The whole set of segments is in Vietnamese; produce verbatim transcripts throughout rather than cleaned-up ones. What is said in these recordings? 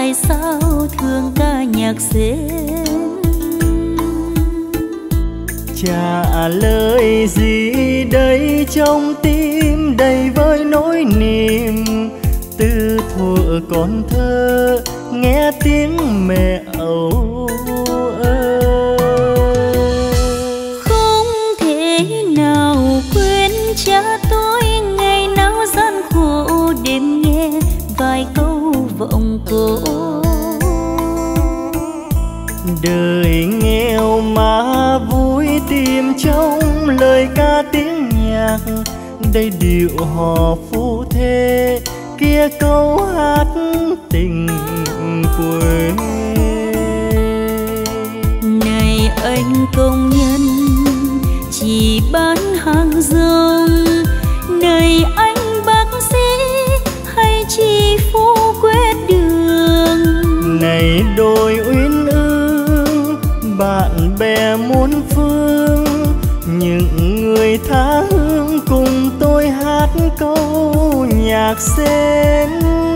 tại sao thương ca nhạc xến. Trả lời gì đây trong tim đầy với nỗi niềm, từ thuở còn thơ nghe tiếng mẹ âu ơ. Không thể nào quên cha tôi ngày nào gian khổ đêm nghe vài câu vọng cổ. Đời nghèo mà vui tìm trong lời ca tiếng nhạc, đây điệu hò phu thê kia câu hát tình quê. Này anh công nhân chỉ bán hàng rong, này anh bác sĩ hay chỉ phu quét đường, này đôi uyên ương bạn bè muôn phương, những người tha hương cùng tôi hát câu nhạc xến.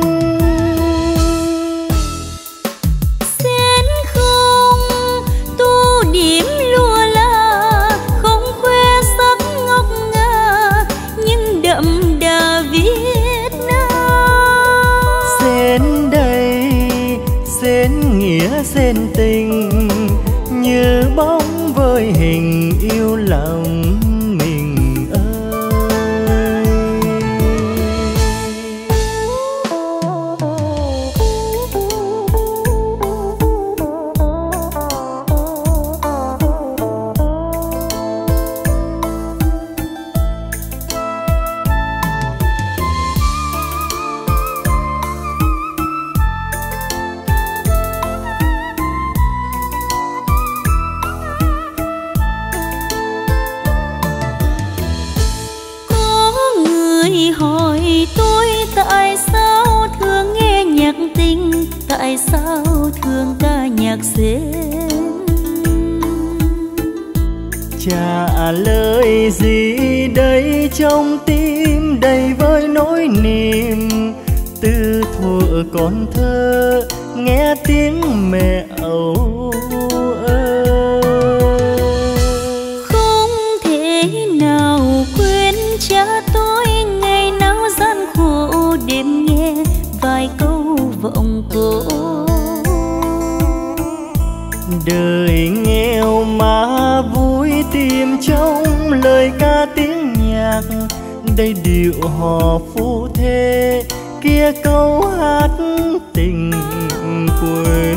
Xến không tu điểm lùa la, không khoe sắc ngọc ngà nhưng đậm đà Việt Nam. Xến đây xến nghĩa xến tình, như bóng với hình yêu lòng mình ơi. Hỏi tôi tại sao thường nghe nhạc tình, tại sao thường ca nhạc xến. Trả lời gì đây trong tim đầy với nỗi niềm, từ thuở còn thơ nghe tiếng mẹ âu ơ. Không thể nào quên cha tôi ngày nào gian khổ đêm nghe vài câu vọng cổ. Đời nghèo mà vui tìm trong lời ca tiếng nhạc, đây điệu hò phu thê kia câu hát tình quê.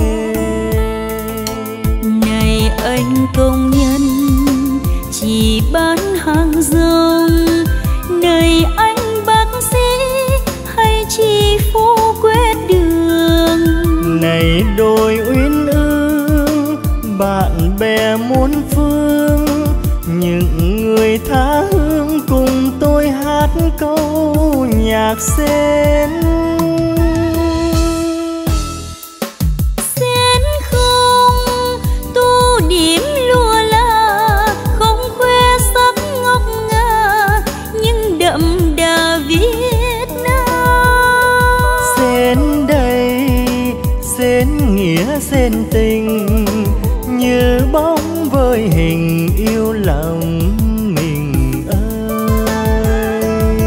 Này anh công nhân chỉ bán hàng rong, này anh bác sĩ hay chỉ phu quét đường, này đôi uyên ương bạn bè muôn phương, những người tha hương cùng tôi hát câu nhạc xến. Xến không tu điểm lùa la, không khoe sắc ngọc ngà nhưng đậm đà Việt Nam. Xến đây xến nghĩa xến tình, như bóng với hình yêu lòng mình ơi.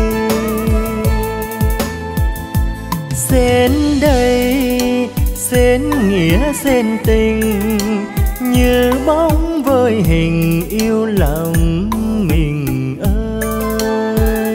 Xến đây xến nghĩa xến tình, như bóng với hình yêu lòng mình ơi.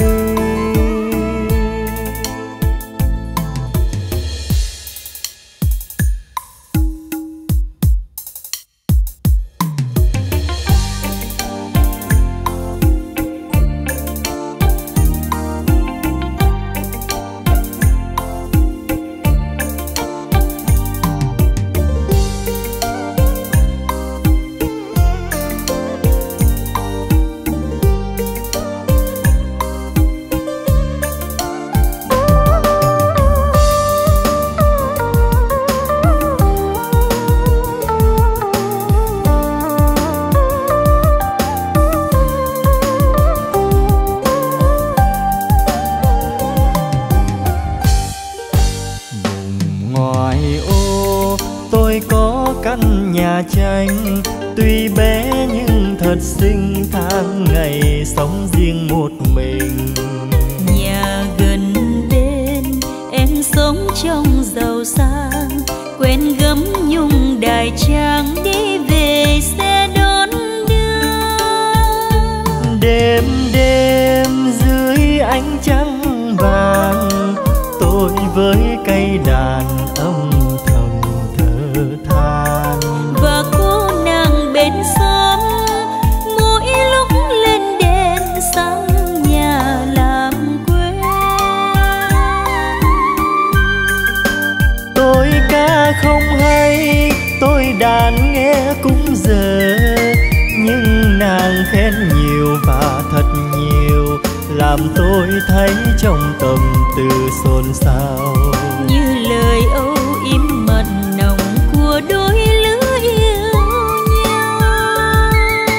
tranh. Tuy bé nhưng thật xinh, tháng ngày sống riêng một mình. Nhà gần bên em sống trong giàu sang, quen gấm nhung đài trang đi về xe đón đưa. Đêm đêm dưới ánh trăng vàng, tôi với cây đàn âm thầm thở than. Và cô nàng bên xóm mỗi lúc lên đèn sáng nhà làm quên. Tôi ca không hay, tôi đàn nghe cũng dở, nhưng nàng khen nhiều và thật nhiều, làm tôi thấy trong tâm tư xôn xao. Như lời âu yếm mật nồng của đôi lứa yêu nhau.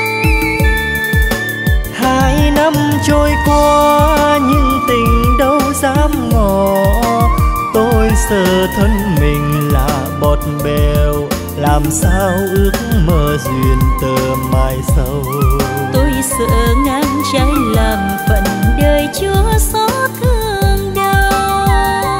Hai năm trôi qua nhưng tình đâu dám ngỏ, tôi sợ thân mình là bọt bèo, làm sao ước mơ duyên tơ mai sau. Tôi sợ ngang trái làm phận đời chúa xót thương đau.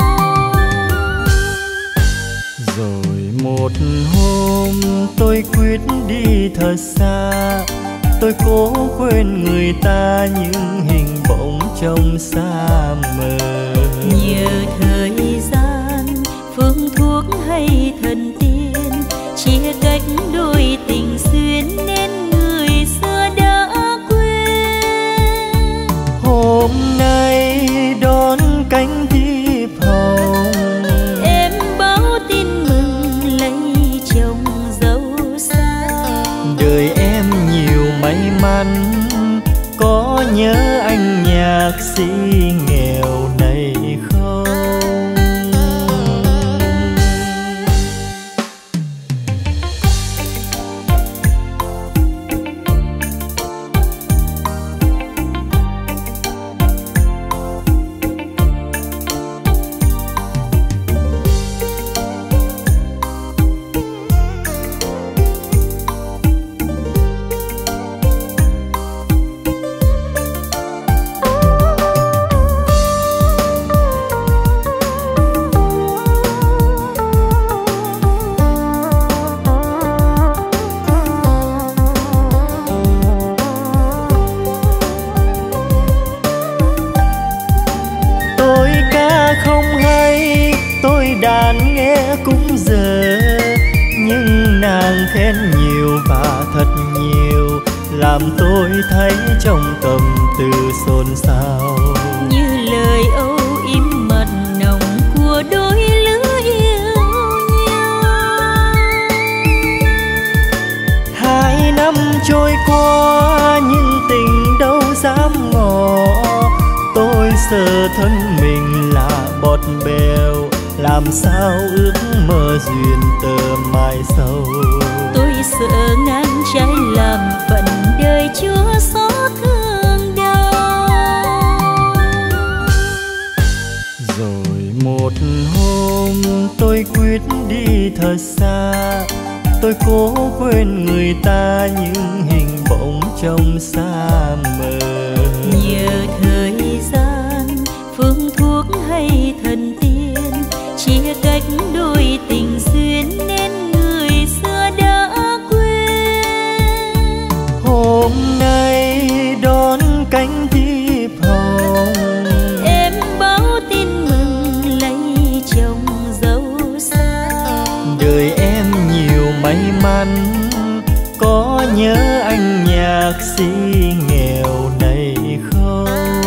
Rồi một hôm tôi quyết đi thật xa, tôi cố quên người ta nhưng hình bóng trong xa mờ. Nhờ thời gian phương thuốc hay thần tiên chia cách đôi tình xuyên, nên người xưa đã quên. Hôm nay đón cánh thiệp hồng, Em báo tin mừng lấy chồng dâu xa. đời em nhiều may mắn, có nhớ anh nhạc sĩ nghèo này không? Đàn nghe cũng dở, nhưng nàng khen nhiều và thật nhiều, làm tôi thấy trong tâm tư xôn xao. Như lời âu yếm mật nồng của đôi lứa yêu nhau. Hai năm trôi qua nhưng tình đâu dám ngỏ, tôi sợ thân mình là bọt bèo, làm sao ước mơ duyên tơ mai sau. Tôi sợ ngang trái làm phận đời chúa xót thương đau. Rồi một hôm tôi quyết đi thật xa, tôi cố quên người ta nhưng hình bóng trong xa mờ. Nhờ thời gian phương thuốc hay thần tiên chia cách đôi tình duyên, nên người xưa đã quên. Hôm nay đón cánh thiệp hồng, Em báo tin mừng lấy chồng dâu xa. đời em nhiều may mắn, có nhớ anh nhạc sĩ nghèo này không?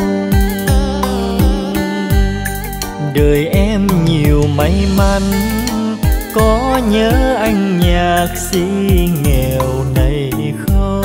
Đời em nhiều may mắn, có nhớ anh nhạc sĩ nghèo này không?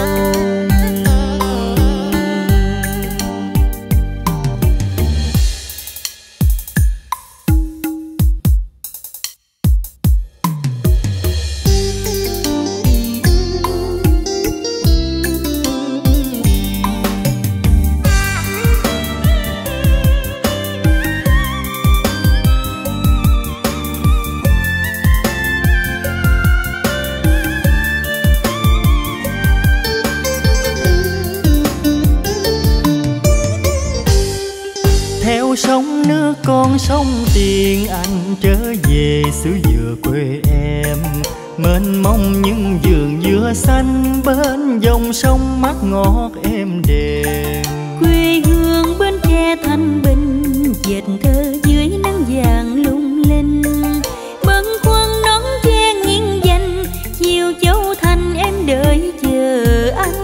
sông nước con sông tiền, anh trở về xứ dừa quê em. Mênh mông những vườn dừa xanh, bên dòng sông mát ngọt êm đềm. Quê hương Bến Tre thanh bình, dệt thơ dưới nắng vàng lung linh. Bâng khuâng nón tre nghiêng danh, chiều châu thành em đợi chờ anh.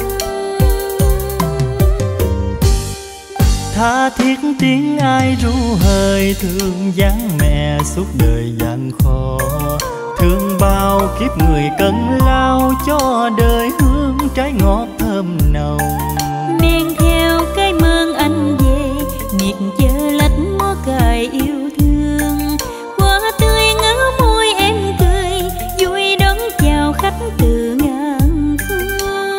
Tha thiết tiếng ai ru hơi, thương dáng mẹ suốt đời gian khó. Thương bao kiếp người cần lao, cho đời hương trái ngọt thơm nồng. Men theo cái mơn anh về, miệt chờ lách mó cài yêu thương. Hoa tươi ngỡ môi em cười, vui đón chào khách từ ngàn phương.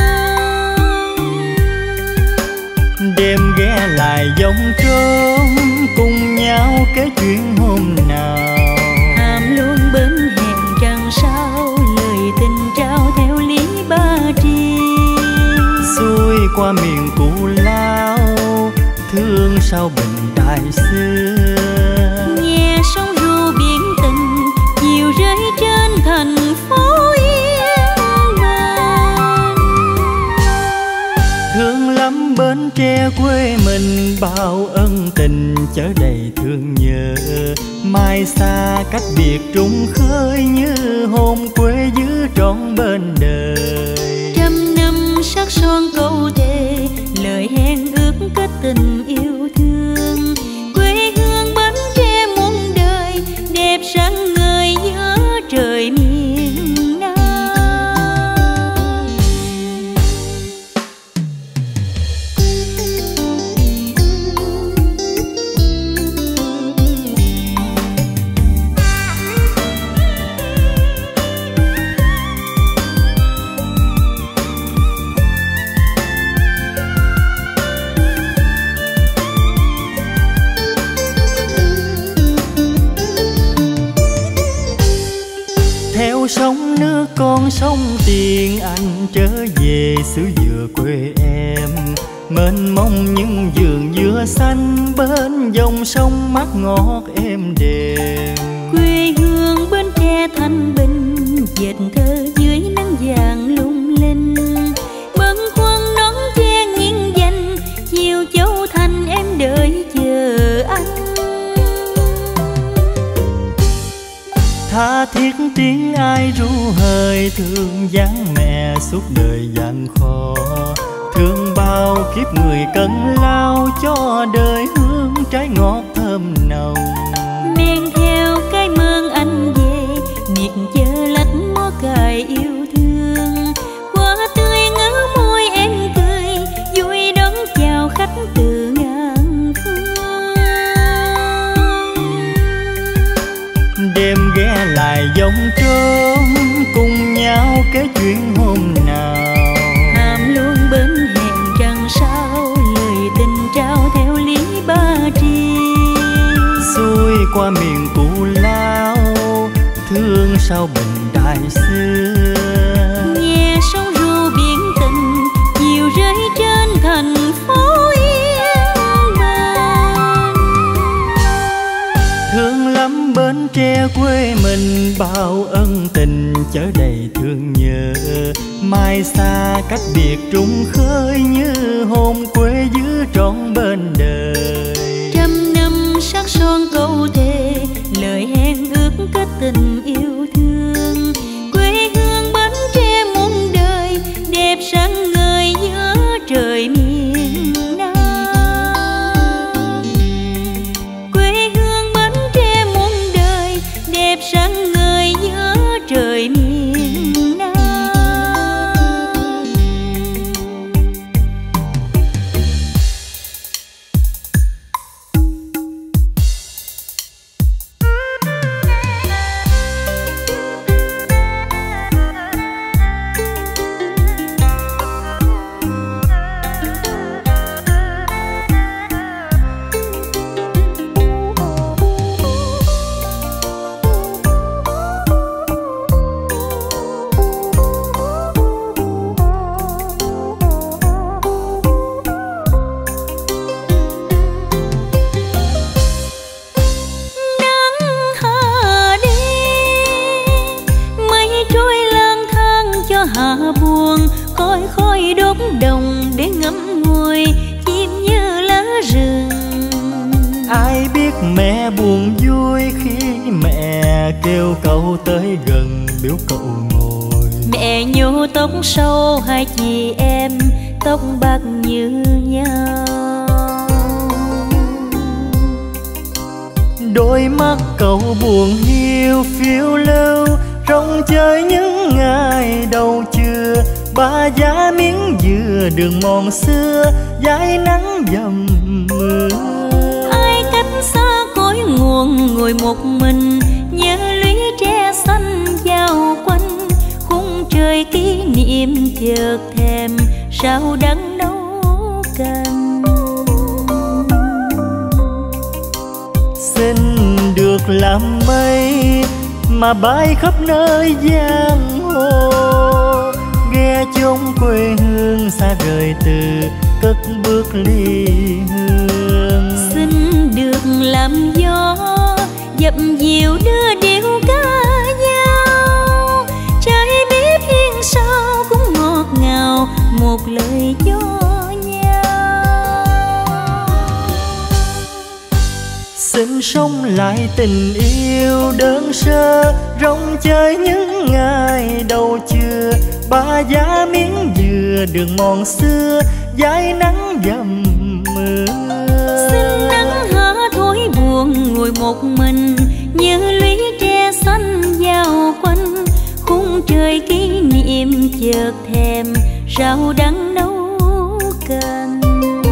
Đêm ghé lại dòng trôm, cùng nhau kể chuyện hôm nào. Hàm luôn bên hẹn trăng sao, lời tình trao theo lý ba tri. Xuôi qua miền Cù Lao, thương sao bình đại xưa. Nghe sóng ru biển tình, chiều rơi trên thành phố yên bình. Thương lắm Bến Tre quê mình, bao ân tình chở đầy thương nhớ. Mai xa cách biệt trùng khơi, như hồn quê giữ trọn bên đời. Trăm năm sắc son câu thề, lời hẹn ước kết tình yêu thương. Quê hương Bến Tre muôn đời, đẹp sáng ngời giữa trời miền Nam. Theo sông nước con sông tiền, anh trở về xứ dừa quê em. Mênh mông những vườn dừa xanh, bên dòng sông mát ngọt êm đềm. Quê hương Bến Tre thanh bình, dệt thơ dưới nắng vàng lung linh. Bâng khuâng nón tre nghiêng danh, chiều châu thành em đợi chờ anh. Tha thiết tiếng ai ru hơi, thương dáng mẹ suốt đời gian khó. Thương bao kiếp người cần lao, cho đời hương trái ngọt thơm nồng. Men theo cái mơn anh về, miệt chờ lách mó cài yêu thương. Hoa tươi ngỡ môi em cười, vui đón chào khách từ ngàn phương. Đêm ghé lại dòng trôm, cùng nhau kể chuyện hôm nào. Hàm luôn bên hẹn trăng sao, lời tình trao theo lý ba tri. Xuôi qua miền Cù Lao, thương sao bình đại xưa. Nghe sóng ru biển tình, chiều rơi trên thành phố yên bình. Thương lắm Bến Tre quê mình, bao ân tình chở đầy thương nhớ. Mai xa cách biệt trùng khơi, như hồn quê giữ trọn bên đời. Trăm năm sắc son câu thề, lời hẹn ước kết tình yêu thương. Quê hương Bến Tre muôn đời, đẹp sáng ngời giữa trời miền Nam. Quê hương Bến Tre muôn đời, đẹp sáng ngời giữa trời miền Nam. biết mẹ buồn vui khi mẹ kêu cậu tới gần biểu cậu ngồi. Mẹ nhô tóc sâu hai chị em tóc bạc như nhau. Đôi mắt cậu buồn hiu phiêu lưu rong chơi những ngày đầu trưa. Ba giá miếng dừa đường mòn xưa dãi nắng dầm mưa. Ai cách xa cõi nguồn ngồi một mình nhớ lũy tre xanh giao quanh. Khung trời kỷ niệm chợt thèm rau đắng nấu canh. Xin được làm mây mà bay khắp nơi giang hồ. Ghe chốn quê hương xa rời từ cất bước ly hương. Xin được làm gió dập dìu đưa điệu ca nhau. Trái bếp hiên sau cũng ngọt ngào một lời cho nhau. Xin sống lại tình yêu đơn sơ rong chơi những ngày đầu trưa. Ba giá miếng dừa đường mòn xưa dãi nắng dầm mưa. Xin nắng há thối buồn ngồi một mình nhớ lũy tre xanh giao quanh. Khung trời kỷ niệm chợt thèm rau đắng nấu canh.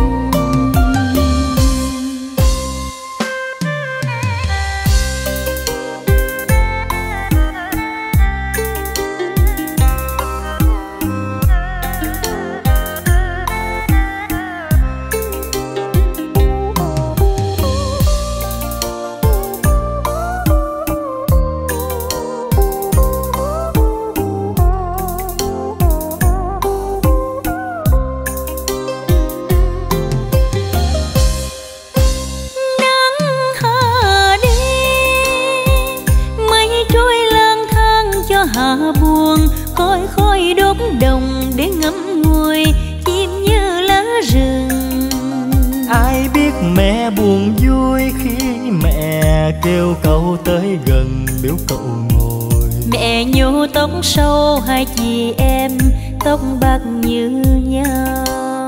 Hạ buồn khói khói đốt đồng để ngắm ngùi chim như lá rừng. Ai biết mẹ buồn vui khi mẹ kêu cậu tới gần biểu cậu ngồi. Mẹ nhô tóc sâu hai chị em tóc bạc như nhau.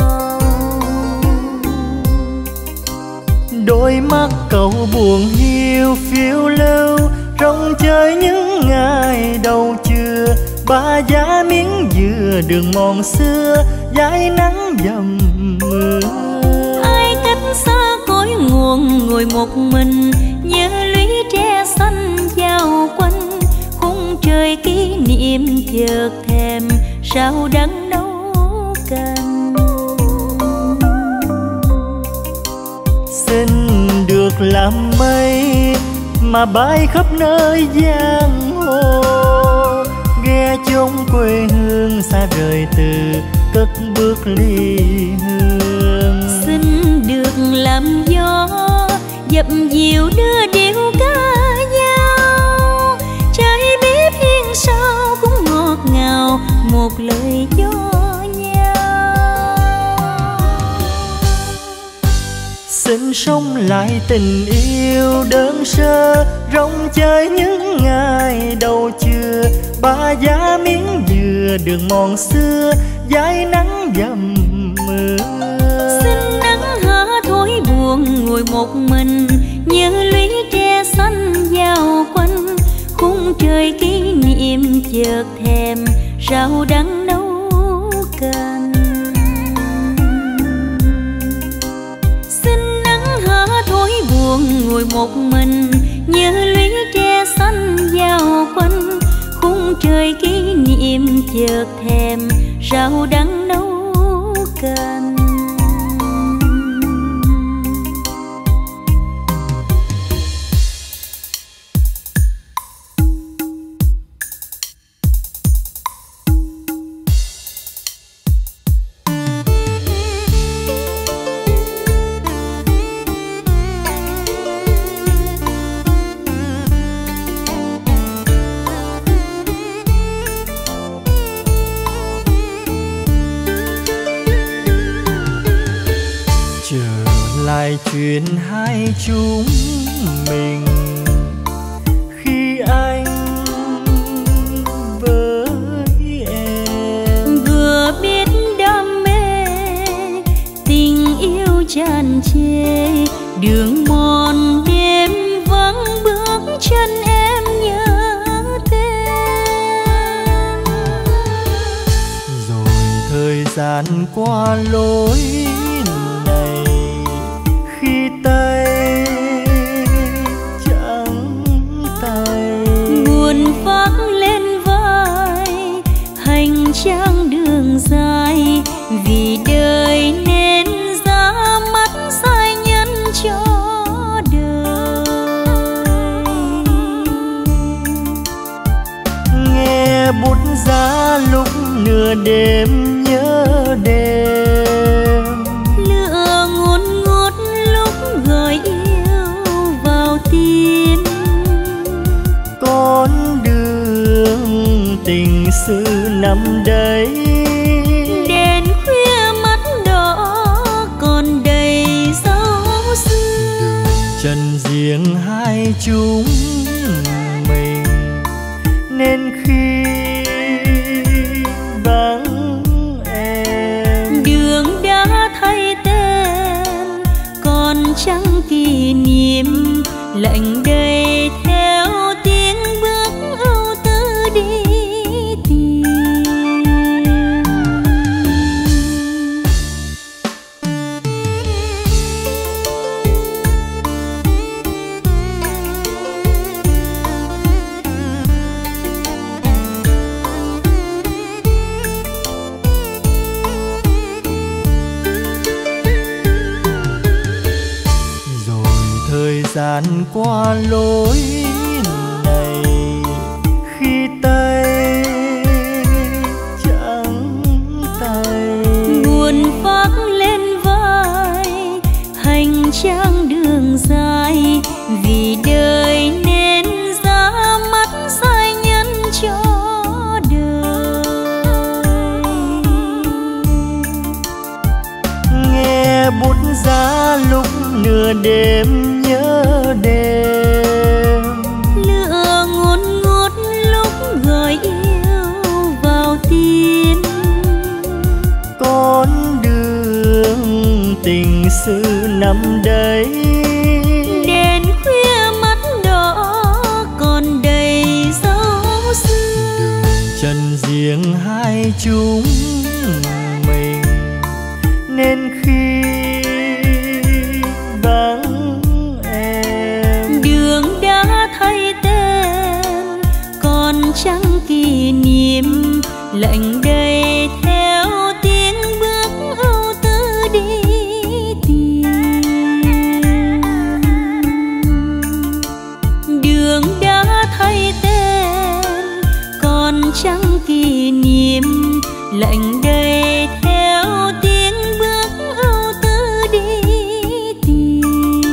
Đôi mắt cậu buồn hiu phiêu lưu rong chơi những ngày đầu trưa. Ba giá miếng dừa đường mòn xưa dãi nắng dầm mưa. Ai cách xa cõi nguồn ngồi một mình nhớ lũy tre xanh giao quanh. Khung trời kỷ niệm chợt thèm rau đắng nấu canh. Xin được làm mây mà bay khắp nơi giang hồ. Ghe chốn quê hương xa rời từ cất bước ly hương. Xin được làm gió dập dìu đưa điệu ca nhau. Trái bếp hiên sau cũng ngọt ngào một lời cho nhau. Xin sống lại tình yêu đơn sơ rong chơi những ngày đầu trưa. Ba giá miếng dừa đường mòn xưa dãi nắng dầm mưa. Xin nắng há thối buồn ngồi một mình nhớ lũy tre xanh giao quanh. Khung trời kỷ niệm chợt thèm rau đắng nấu canh. Xin nắng há thối buồn ngồi một mình nhớ lũy tre xanh giao quanh. Khung trời kỷ niệm chợt thèm rau đắng nấu canh. chuyện hai chúng mình khi anh với em. Vừa biết đam mê tình yêu tràn trề, đường mòn đêm vắng bước chân em nhớ tên. Rồi thời gian qua lối này, khi tay trắng tay, buồn vác lên vai hành trang đường dài, vì đời nên ra mắt sai nhân cho đời. Nghe bút giá lúc nửa đêm nhớ đêm, lửa ngút ngút lúc gọi yêu vào tim. con đường tình sự nằm đây, Đèn khuya mắt đỏ còn đầy dấu xưa. trần riêng hai chúng mình, nên khi vắng em, Đường đã thay tên còn chẳng kỷ niệm, lạnh đầy theo tiếng bước ưu tư đi tìm. thời gian qua lối này, khi tay trắng tay, buồn vác lên vai hành trang đường dài, vì đời nên ra mắt sai nhân cho đời. nghe bút giá lúc nửa đêm nhớ đêm, Lửa ngút ngút lúc gọi yêu vào tim. con đường tình sự nằm đây, Đèn khuya mắt đỏ còn đầy dấu xưa. trần riêng hai chúng mình, nên khi vắng em, Đường đã thay tên còn chẳng kỷ niệm, lạnh đầy theo tiếng bước ưu tư đi tìm. Đường đã thay tên còn chẳng kỷ niệm, lạnh đầy theo tiếng bước ưu tư đi tìm.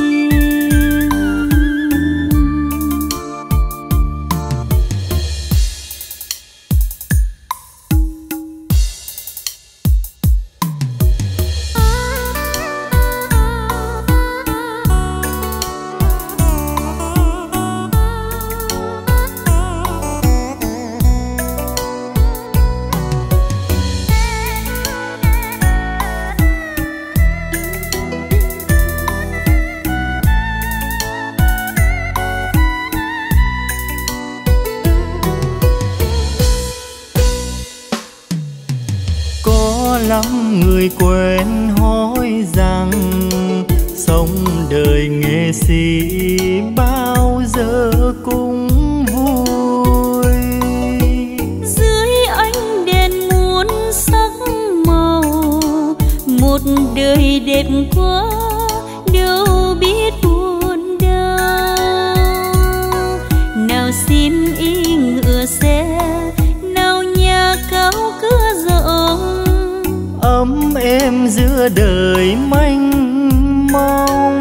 lắm người quen hỏi rằng sống đời nghệ sĩ bao giờ cũng vui. Dưới ánh đèn muôn sắc màu, một đời đẹp quá đâu biết buồn đau. Nào sim y ngựa xe, nào nhà cao cửa rộng, ấm êm giữa đời mênh mông.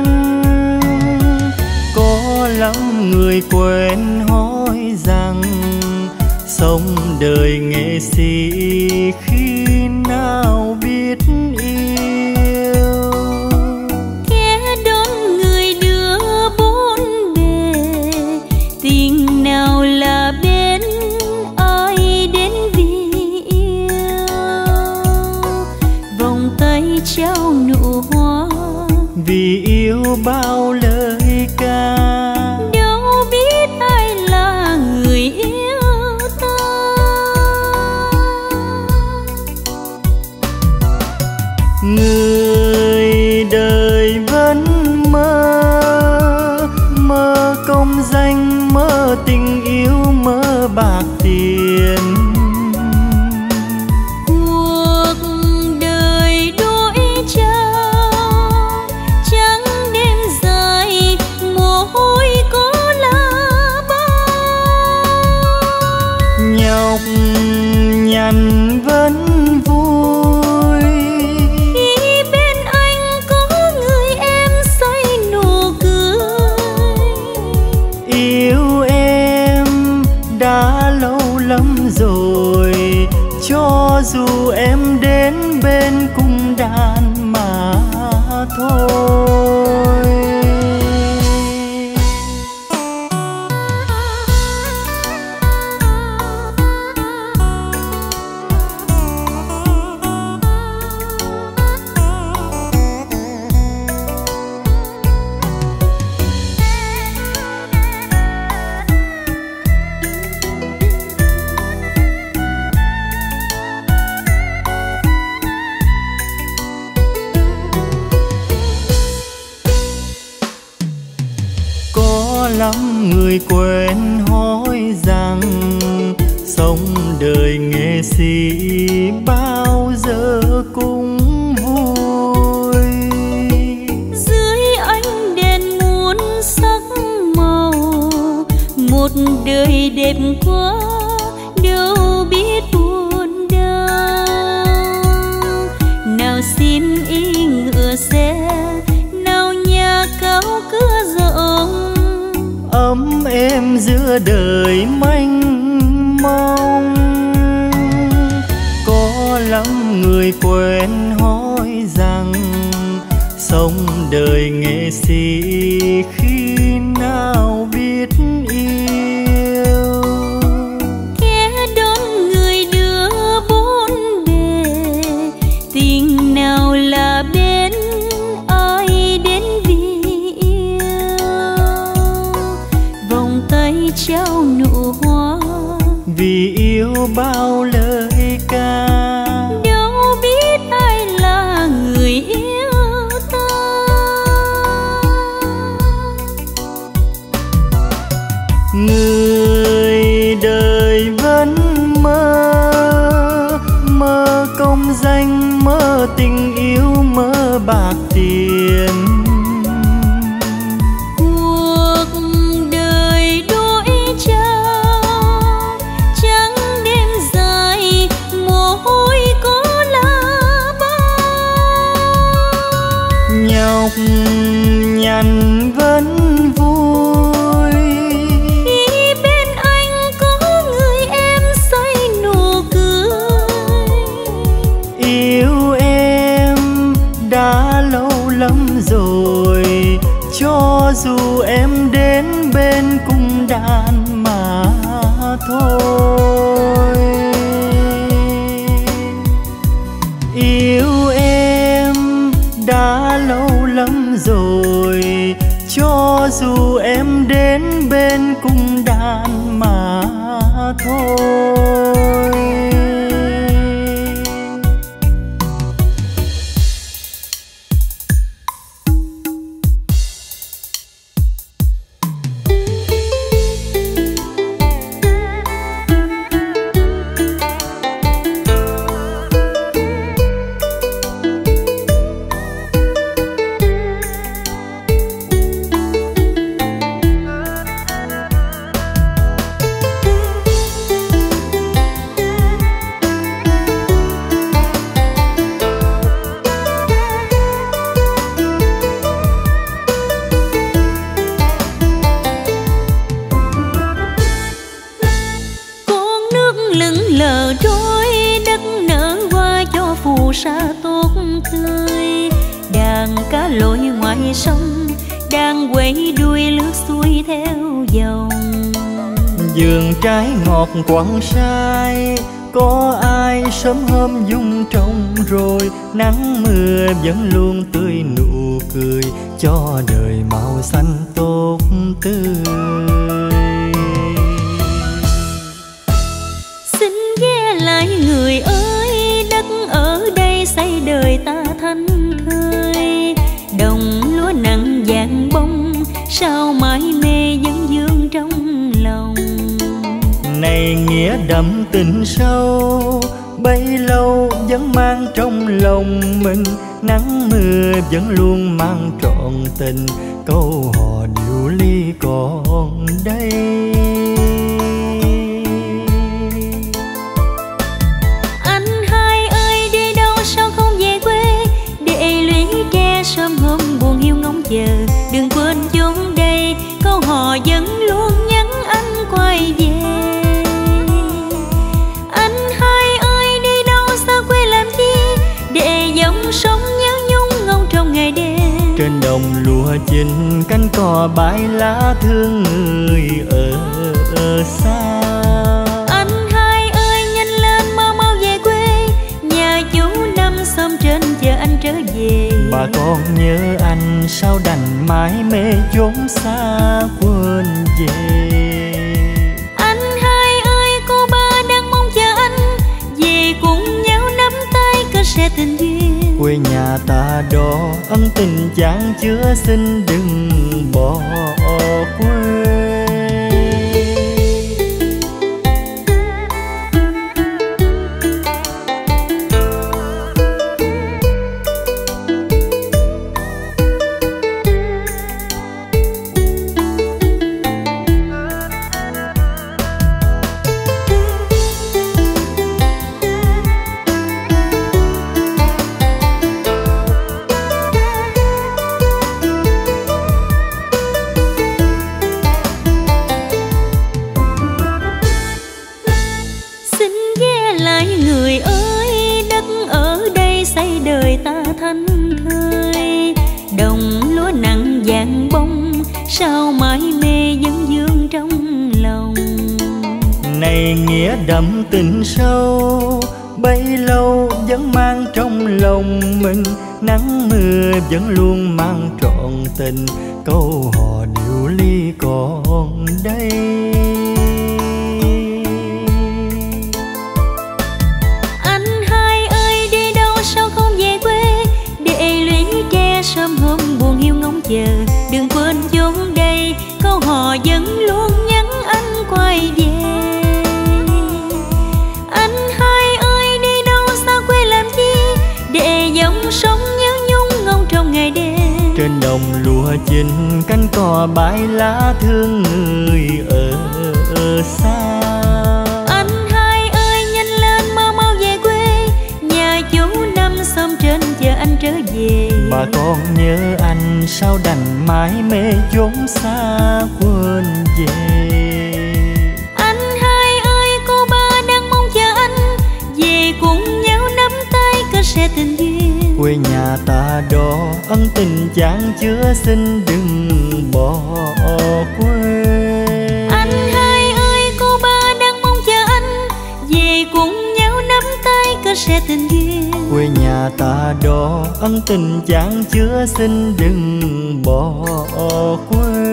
Có lắm người quen hỏi rằng sống đời nghệ sĩ khi nào biết yêu. Kẻ đón rồi, cho dù em đến bên cung đàn mà thôi. Lắm người quen hỏi rằng sống đời nghệ sĩ bao giờ cũng vui. Dưới ánh đèn muôn sắc màu, một đời đẹp quá đâu biết buồn đau. Nào xiêm y ngựa xe, nào nhà cao cửa rộng, ấm êm giữa đời mênh mông. Có lắm người quen hỏi rằng sống đời nghệ sĩ khi nào biết yêu. Kẻ đón người đưa bốn bề, tình nào là bên ai đến vì yêu. Vòng tay trao nụ hoa, vì yêu bao lời ca. Đâu biết ai là người yêu ta. Người đời vẫn mơ, mơ công danh, mơ tình yêu, mơ bạc tiền. Cuộc đời đôi trao, trắng đêm dài, mồ hôi có là bao. Nhọc nhằn vẫn vui, khi bên anh có người em say nụ cười. yêu em đã lâu lắm rồi, cho dù em đến bên cung đàn mà thôi. Yêu em đã lâu lắm rồi, cho dù em đến bên cung đàn mà thôi. Sa tốt tươi, đàn cá lội ngoài sông đang quay đuôi lướt xuôi theo dòng. Vườn trái ngọt quặng sai, có ai sớm hôm dung trồng rồi. Nắng mưa vẫn luôn tươi nụ cười, cho đời màu xanh tốt tươi. Xin ghé lại người ơi, đất ở đây xây đời ta thanh thơi. Đồng lúa nặng vàng bông, sao mãi mê vẫn vương trong lòng. Này nghĩa đậm tình sâu, bấy lâu vẫn mang trong lòng mình. Nắng mưa vẫn luôn mang trọn tình, câu hò điệu ly còn đây. Anh hai ơi đi đâu sao không về quê, để lũy tre sớm hôm buồn hiu ngóng chờ. Đừng quên chốn đây, câu hò vẫn luôn nhắn anh quay về. đồng lúa chín cánh cò bãi lá thương người ở, ở xa. Anh hai ơi nhanh lên mau mau về quê, nhà chú năm xóm trên chờ anh trở về. Bà con nhớ anh sao đành mãi mê chốn xa quên về. Anh hai ơi cô ba đang mong chờ anh về cùng nhau nắm tay kết sẽ tình duyên. Quê nhà ta đó ấm tình chan chứa, xin đừng bỏ quê. Sao mãi mê vấn vương trong lòng. Này nghĩa đậm tình sâu, bấy lâu vẫn mang trong lòng mình. Nắng mưa vẫn luôn mang trọn tình, câu hò điệu ly còn đây. Anh hai ơi đi đâu sao không về quê, để lũy tre sớm hôm buồn hiu ngóng chờ. Đừng quên chốn đây câu hò vẫn luôn nhắn anh quay về. Anh hai ơi đi đâu sao quê làm chi, để dòng sông nhớ nhung ngóng trong ngày đêm. Trên đồng lúa chín cánh cò bãi lá thương người ở, ở xa. Anh hai ơi nhanh lên mau mau về quê, nhà chú năm xóm trên chờ anh trở về. Bà con nhớ anh sao đành mãi mê chốn xa quên về. Anh hai ơi cô ba đang mong chờ anh về cùng nhau nắm tay kết sẽ tình duyên. Quê nhà ta đó ấm tình chan chứa, xin đừng bỏ quê. Anh hai ơi cô ba đang mong chờ anh về cùng nhau nắm tay kết sẽ tình duyên. Quê nhà ta đó ấm tình chan chứa, xin đừng bỏ quê.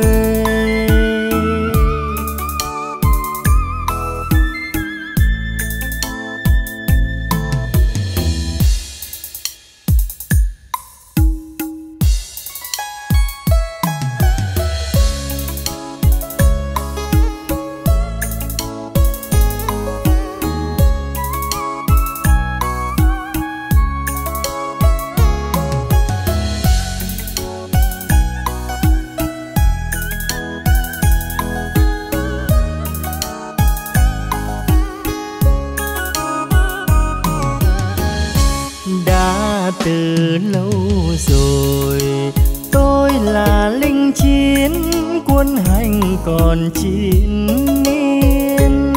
Từ lâu rồi tôi là lính chiến, quân hành còn chín niên.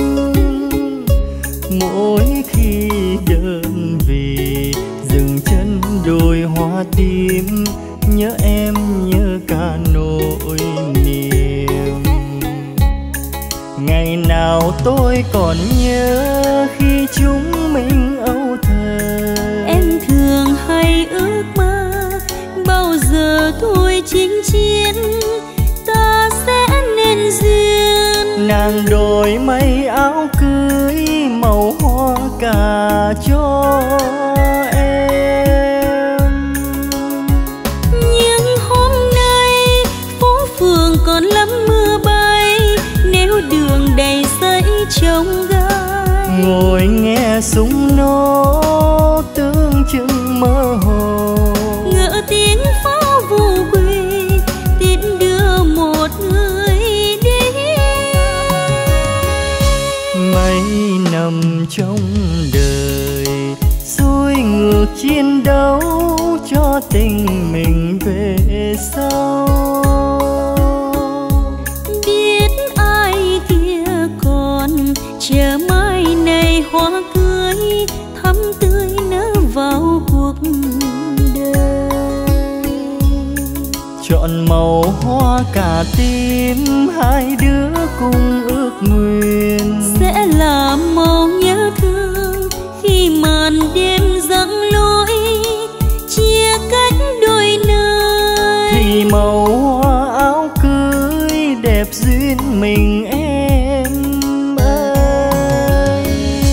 Mỗi khi đơn vị dừng chân đồi hoa tím, nhớ em nhớ cả nỗi niềm. Ngày nào tôi còn nhớ khi chúng mình âu thơ. Em thường hay ước mơ bao giờ tôi chinh chiến, ta sẽ nên duyên. Nàng đổi mây áo cưới màu hoa cà cho em. Nhưng hôm nay phố phường còn lắm mưa bay, nếu đường đầy giấy trông gai. Ngồi nghe súng nổ tương chừng mơ hồ, ngỡ tiếng pháo vu quỳ tiễn đưa một người đi. mấy năm trong đời xuôi ngược chiến đấu cho tình mình về sau. Biết ai kia còn chờ mai này hoa cưới thắm tươi nở vào cuộc đời. chọn màu hoa cả tim, hai đứa cùng ước nguyện sẽ là màu nhớ thương khi màn đêm giăng lối chia cách đôi nơi. Thì màu hoa áo cưới đẹp duyên mình em ơi.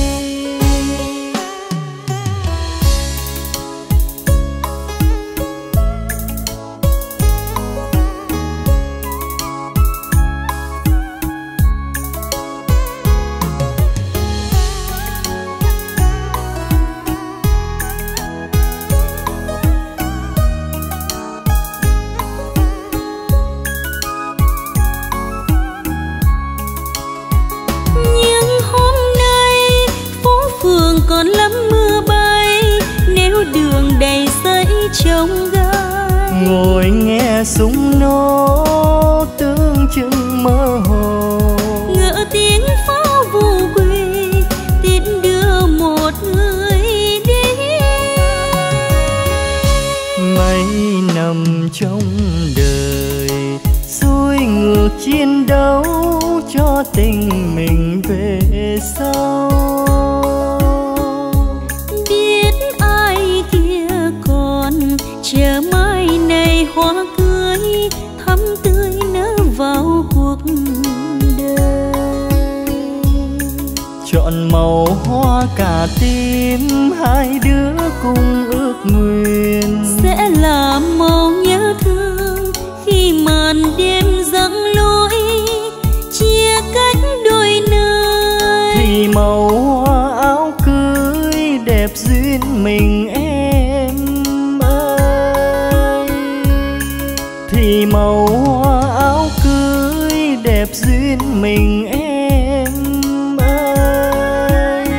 Còn lắm mưa bay nếu đường đầy giấy trông gai, ngồi nghe súng nổ tương chừng mơ hồ, ngỡ tiếng pháo vu quỳ tiễn đưa một người đi. Mấy năm trong đời xuôi ngược chiến đấu cho tình mình về sau. Chờ mai này hoa cưới thắm tươi nở vào cuộc đời. Chọn màu hoa cả tim, hai đứa cùng ước nguyện sẽ là màu nhớ thương khi màn đêm giăng lối chia cách đôi nơi. Thì màu hoa áo cưới đẹp duyên mình em ơi. Thì màu hoa áo cưới đẹp duyên mình em ơi.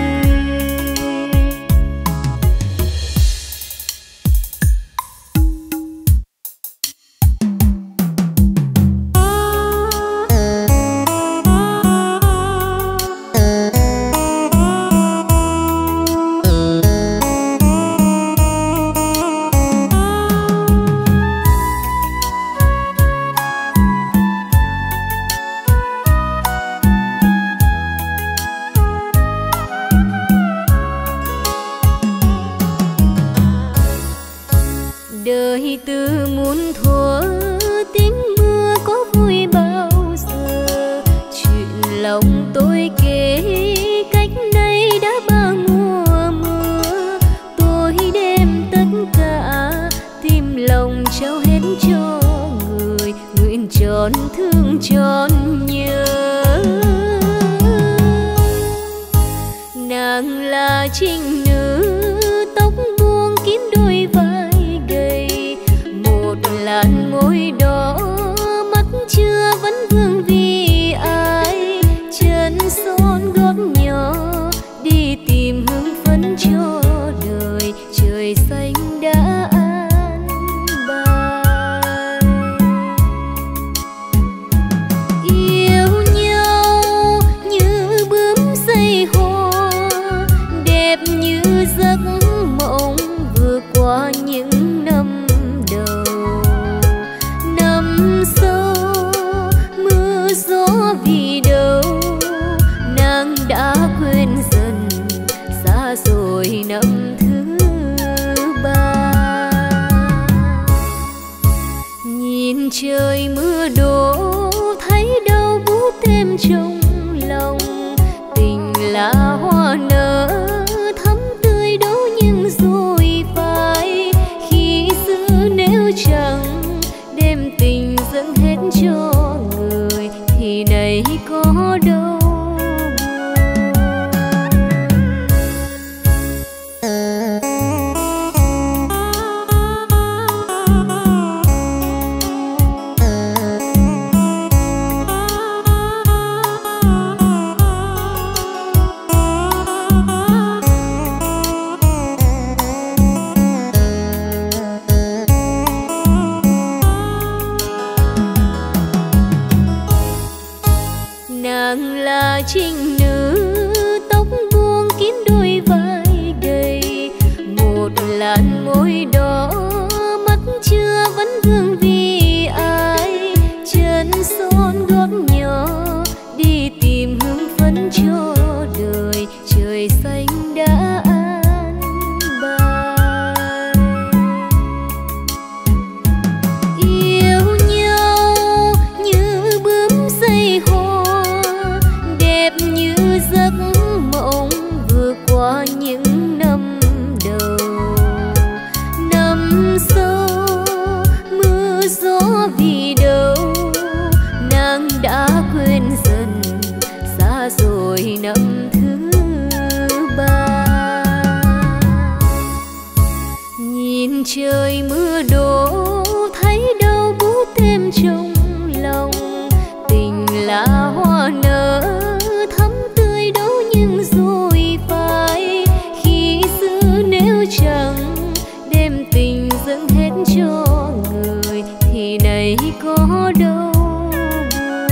Đời từ muôn thuở tiếng mưa có vui bao giờ, chuyện lòng tôi kể cách đây đã bao mùa mưa. Tôi đem tất cả tim lòng trao hết cho người, nguyện tròn thương tròn nhớ. Nàng là trinh nữ tóc buông kín đôi vai gầy, một làn môi đỏ mắt chưa vẫn vương vì ai. Chân son gót nhỏ đi tìm hương phấn cho đời, trời xanh đã an bài. Yêu nhau như bướm dây hoa, đẹp như giấc mộng vừa qua những năm đầu. Năm sau mưa gió vì đâu, nàng đã quên dần xa rồi năm thứ ba. Nhìn trời mưa đổ thấy đâu bút thêm trong lòng, tình là hoa nở thắm tươi đổ nhưng rồi phai. Khi xưa nếu chẳng đem tình dâng hết cho người thì này có đâu trinh nữ tóc buông kín đôi vai gầy, một làn môi đỏ mắt chưa vẫn vương vì ai. đã quên dần, xa rồi năm thứ ba. Nhìn trời mưa đổ thấy đâu bút thêm trong lòng, tình là hoa nở thắm tươi đâu nhưng rồi phai. Khi xưa nếu chẳng đem tình dâng hết cho người thì nay có đâu buồn.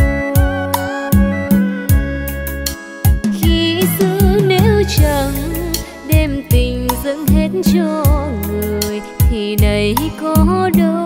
Khi xưa nếu chẳng đem tình dâng hết cho người thì nay có đâu.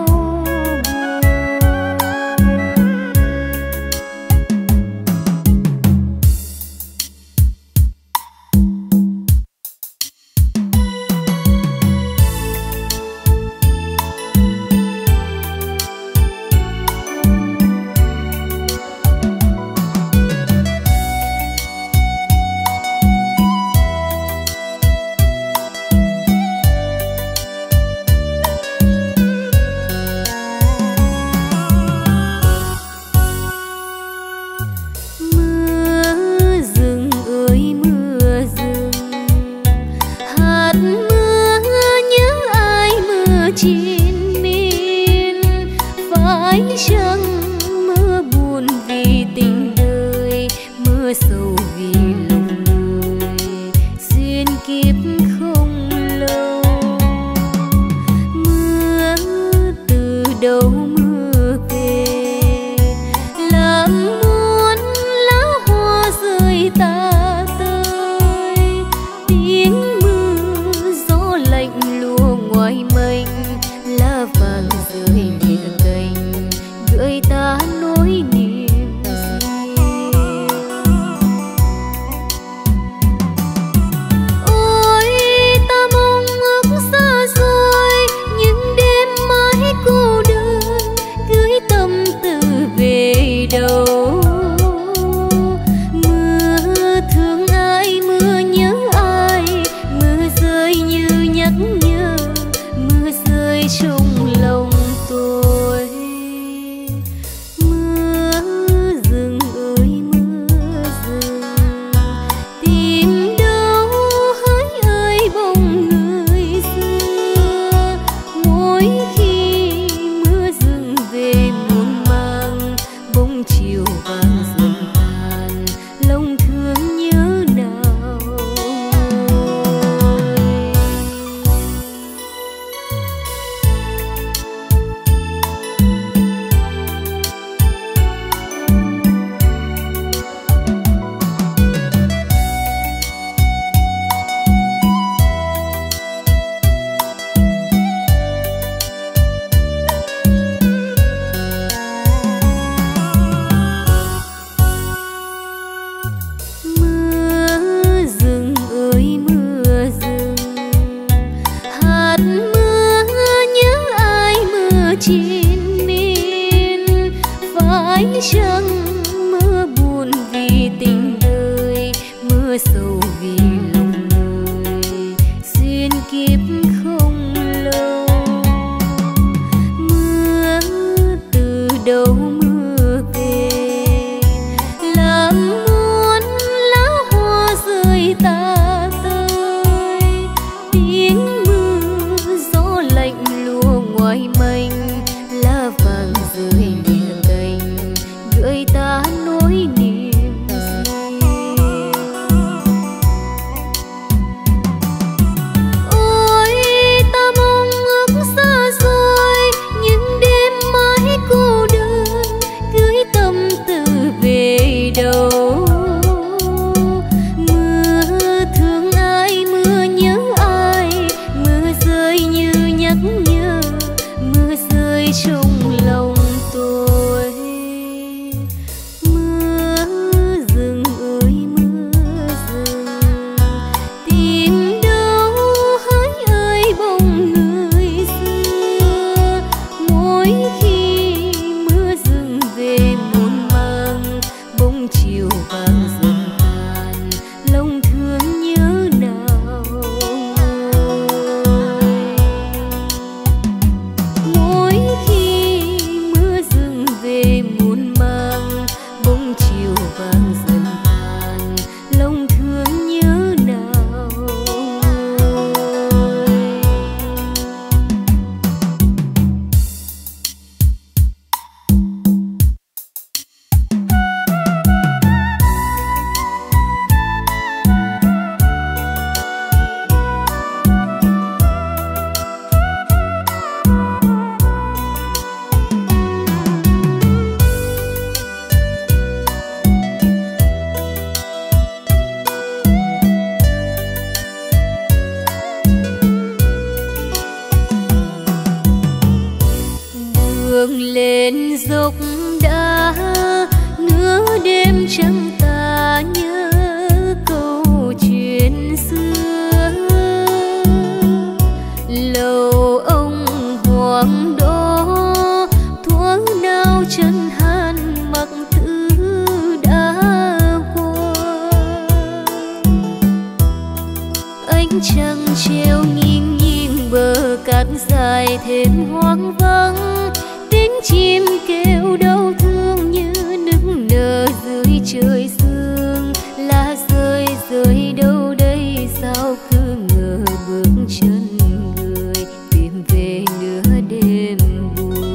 trăng treo nghiêng nghiêng bờ cát dài thêm hoang vắng, tiếng chim kêu đau thương như nức nở dưới trời sương. Lá rơi rơi đâu đây sao cứ ngờ bước chân người tìm về nửa đêm buồn.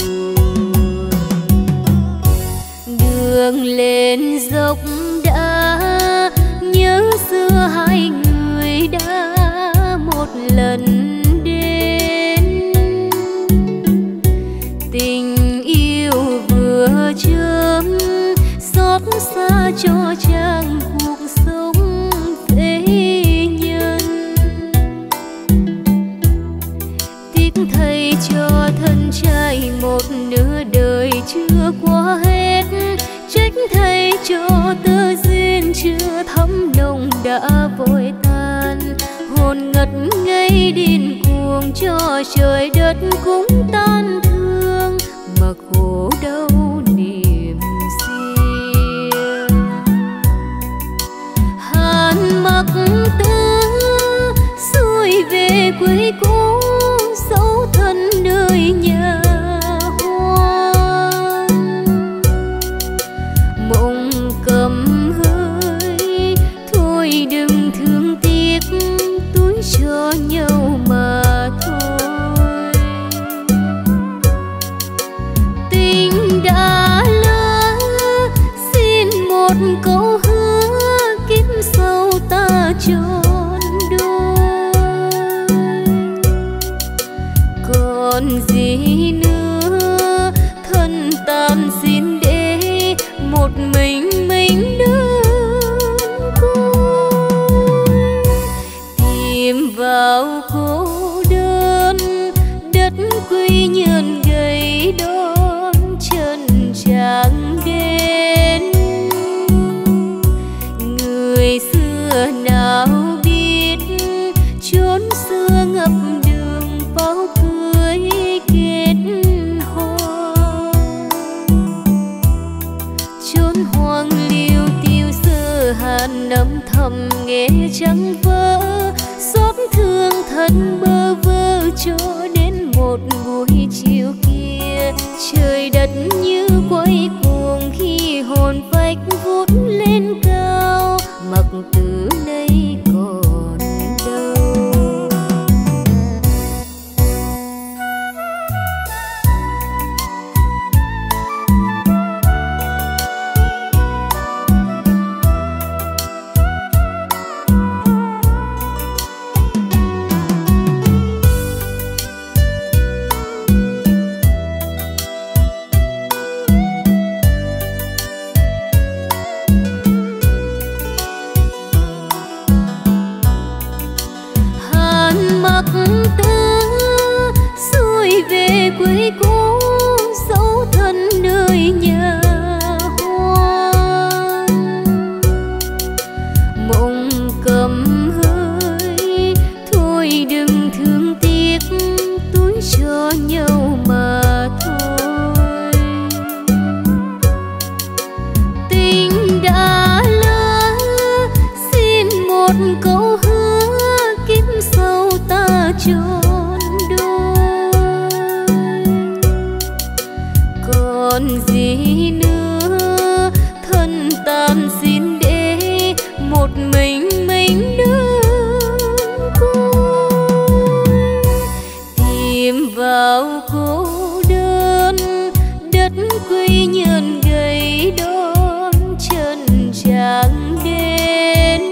Đường lên dốc đã nhớ xưa hai người đã một lần đến, tình yêu vừa chớm xót xa cho chàng cuộc sống thế nhân. Tiếc thay cho thân trai một nửa đời chưa qua hết, trách thay cho tơ duyên chưa thắm nồng đã vội tan. Hồn ngất ngây điên cuồng cho trời đất cũng tan thương, mà khổ đau niềm riêng. Hàn mặc tư xuôi về quê cũ, dấu thân nơi nhà hoang. Mộng cầm hơi thôi đừng thương tiếc, túi cho nhau mà thôi. Tình đã lỡ xin một câu hứa, kiếp sau ta trọn đôi. Còn gì nữa thân tàn xin để một mình mình đơn côi. Tìm vào cô đơn đất quy nhơn gầy đón chân chàng đến. Người xưa nào biết chốn xưa ngập đường bao cưới kết hoa. Chốn hoang liêu tiêu sơ hàn âm thầm nghe trăng vỡ, xót thương thân bơ vơ cho đến một buổi chiều kia. Trời đất như quay cuồng khi hồn phách vút lên cao, mặc từ nay còn đâu. Quê cũ dấu thân nơi nhà hoang. Mộng cầm hơi thôi đừng thương tiếc, túi cho nhau mà thôi. Tình đã lỡ xin một câu hứa, kiếp sau ta trọn còn gì nữa thân tàn xin để một mình mình đơn côi. Tìm vào cô đơn đất quy nhơn gầy đón chân chàng đến.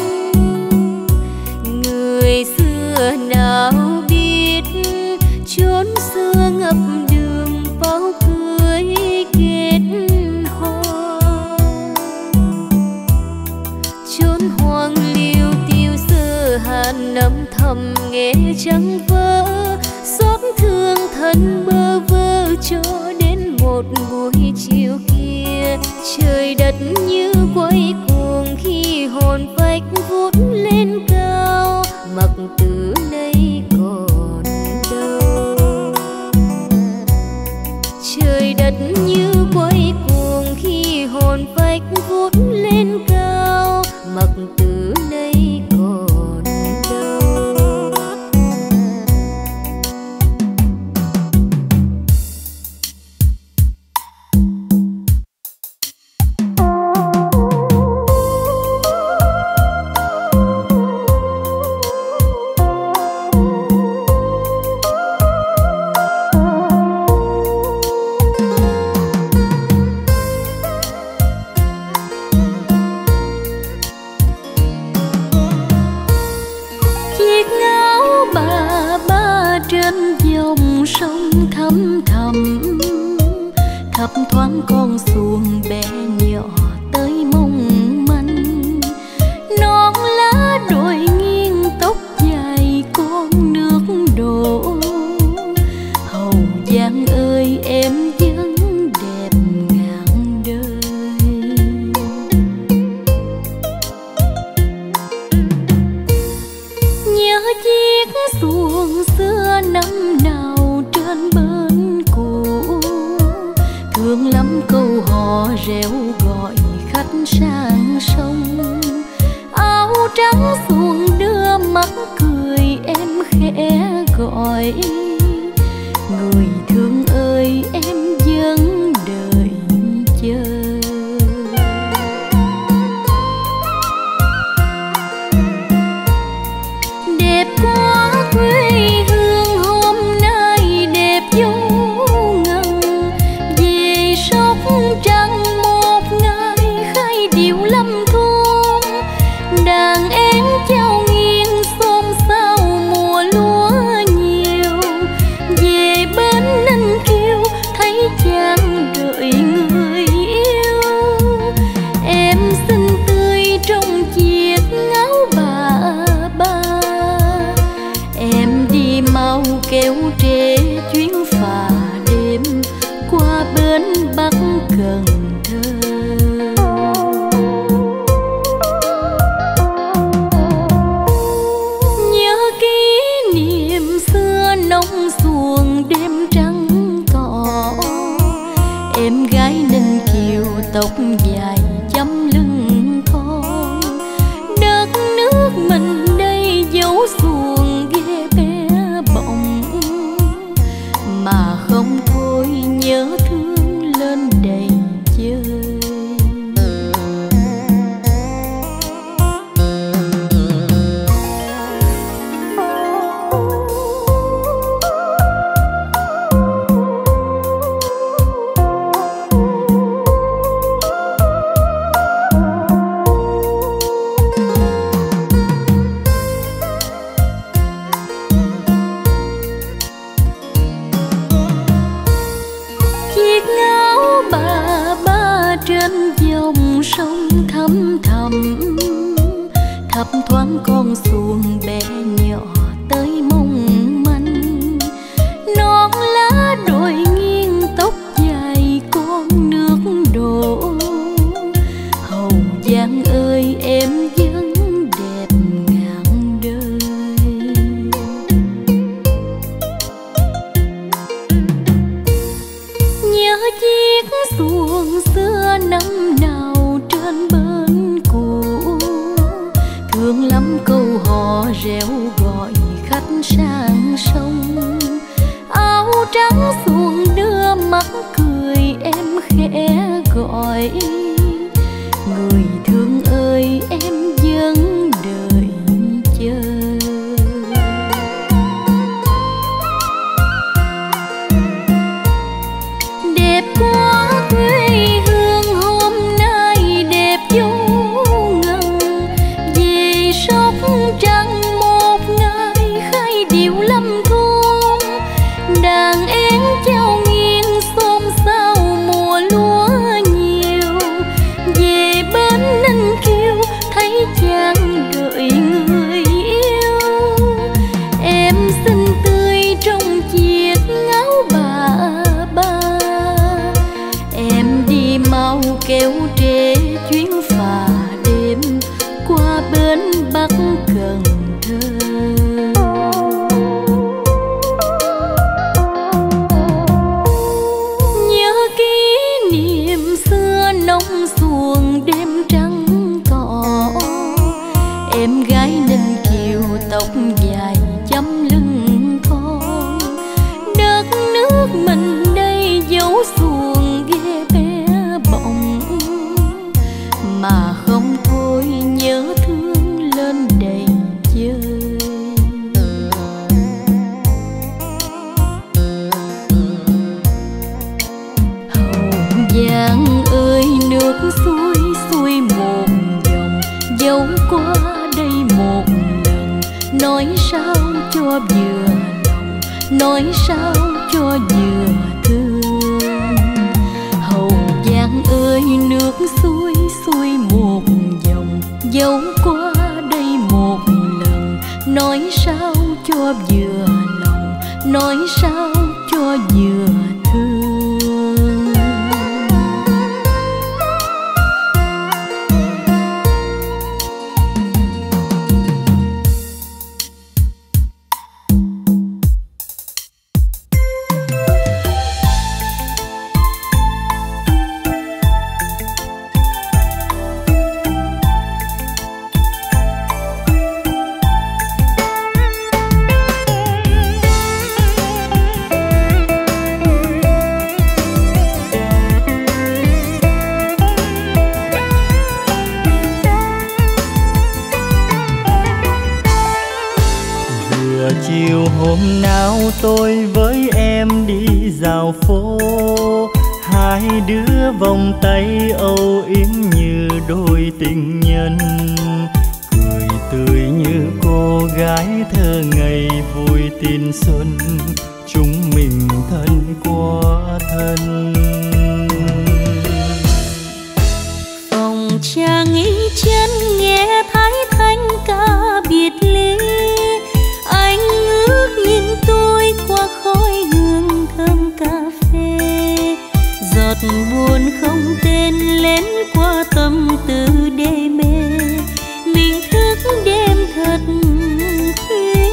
Người xưa nào biết chốn xưa ngập đường bao cưới kết hoa. Chốn hoang liêu tiêu sơ hàn âm thầm nghe trăng vỡ, xót thương thân bơ vơ cho đến một buổi chiều kia. Trời đất như quay cuồng khi hồn phách vút lên cao, mặc từ nay còn đâu. Trời đất như quay cuồng khi hồn phách vút lên cao, mặc từ nay còn đâu. thoáng con xuồng bé nhỏ tới mong manh. Non lá đồi nghiêng tóc dài con nước đổ. Hậu Giang ơi em vẫn đẹp ngàn đời. Nhớ chiếc xuồng xưa năm nào trên bến cũ, thương lắm câu hò reo gọi khách sang sông. Áo trắng xuồng đưa mắt cười em khẽ gọi. Người thương ơi em vẫn đợi chờ. Đẹp quá quê hương hôm nay đẹp vô ngần. Về Sóc Trăng một ngày khai điệu lâm thôn. Đàn én trao nghiêng xôn xao mùa lúa nhiều. Về bên Ninh Kiều thấy chàng đợi người yêu. Em xinh tươi trong chiếc áo bà ba. Em đi mau kéo trễ chuyến phà đêm qua bến Bắc Cần Thơ. Nhớ kỷ niệm xưa nông xuồng đêm trắng cỏ. Em gái Ninh Kiều tóc dài chấm lưng thon. Đất nước mình đây dấu xuồng ghê bé bỏng. Mà không thôi nhớ thương lên đầy chơi. Chiếc áo bà ba trên dòng sông thăm thầm. Thấp thoáng con xuồng bé nhỏ tới mong manh. Non lá đồi nghiêng tóc dài con nước đổ. Hậu Giang ơi em vẫn đẹp ngàn đời. Nhớ chiếc xuồng xưa năm nào trên bến cũ. Thương lắm câu hò reo gọi khách sang sông. Áo trắng xuồng đưa mắt cười em khẽ gọi. Người thương ơi em vẫn đợi chờ. Đẹp quá quê hương hôm nay đẹp vô ngần. Về Sóc Trăng một ngày khai điệu lâm thôn. Đàn én trao nghiêng xôn xao mùa lúa nhiều. Về bên Ninh Kiều thấy chàng đợi người yêu. Em xinh tươi trong chiếc áo bà ba. Em đi mau kéo trễ chuyến phà đêm qua bến Bắc Cần Thơ. Nhớ kỷ niệm xưa nông xuồng đêm trắng cỏ. Em gái Ninh Kiều tóc dài chấm lưng thon. Đất nước mình đây dấu xuồng ghê bé bỏng. Mà không thôi nhớ thương lên đầy chơi. Hậu Giang ơi nước xuôi xuôi một dòng. Dấu qua đây một lần. Nói sao cho vừa lòng. Nói sao cho vừa thương. Hậu rơi nước suối xuôi một dòng, dẫu qua đây một lần. Nói sao cho vừa lòng, nói sao cho vừa thương. Chiều hôm nào tôi với em đi dạo phố, hai đứa vòng tay âu yếm như đôi tình nhân, cười tươi như cô gái thơ ngây vui tin xuân, chúng mình thân quá thân. Phòng cha nghĩ chân nghe thấy thanh ca biệt ly, anh ước nhìn tôi qua khói hương thơm cà phê, giọt buồn không tên lén qua tâm tư đê mê, mình thức đêm thật khuya.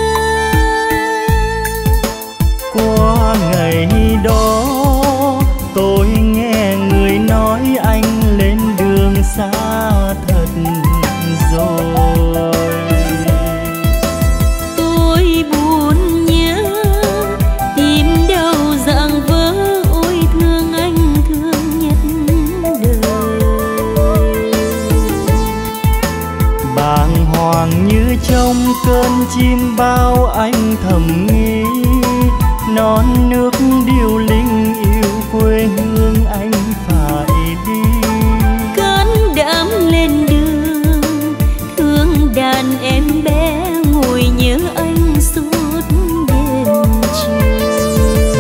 Qua ngày đó tôi nghe người nói anh lên đường xa thật rồi. Tôi buồn nhớ tìm đâu dạng vỡ, ôi thương anh thương nhất đời. Bàng hoàng như trong cơn chim bao anh thầm nghĩ, non nước điêu linh yêu quê hương anh phải đi. Can đảm lên đường thương đàn em bé, ngồi nhớ anh suốt đêm chiều.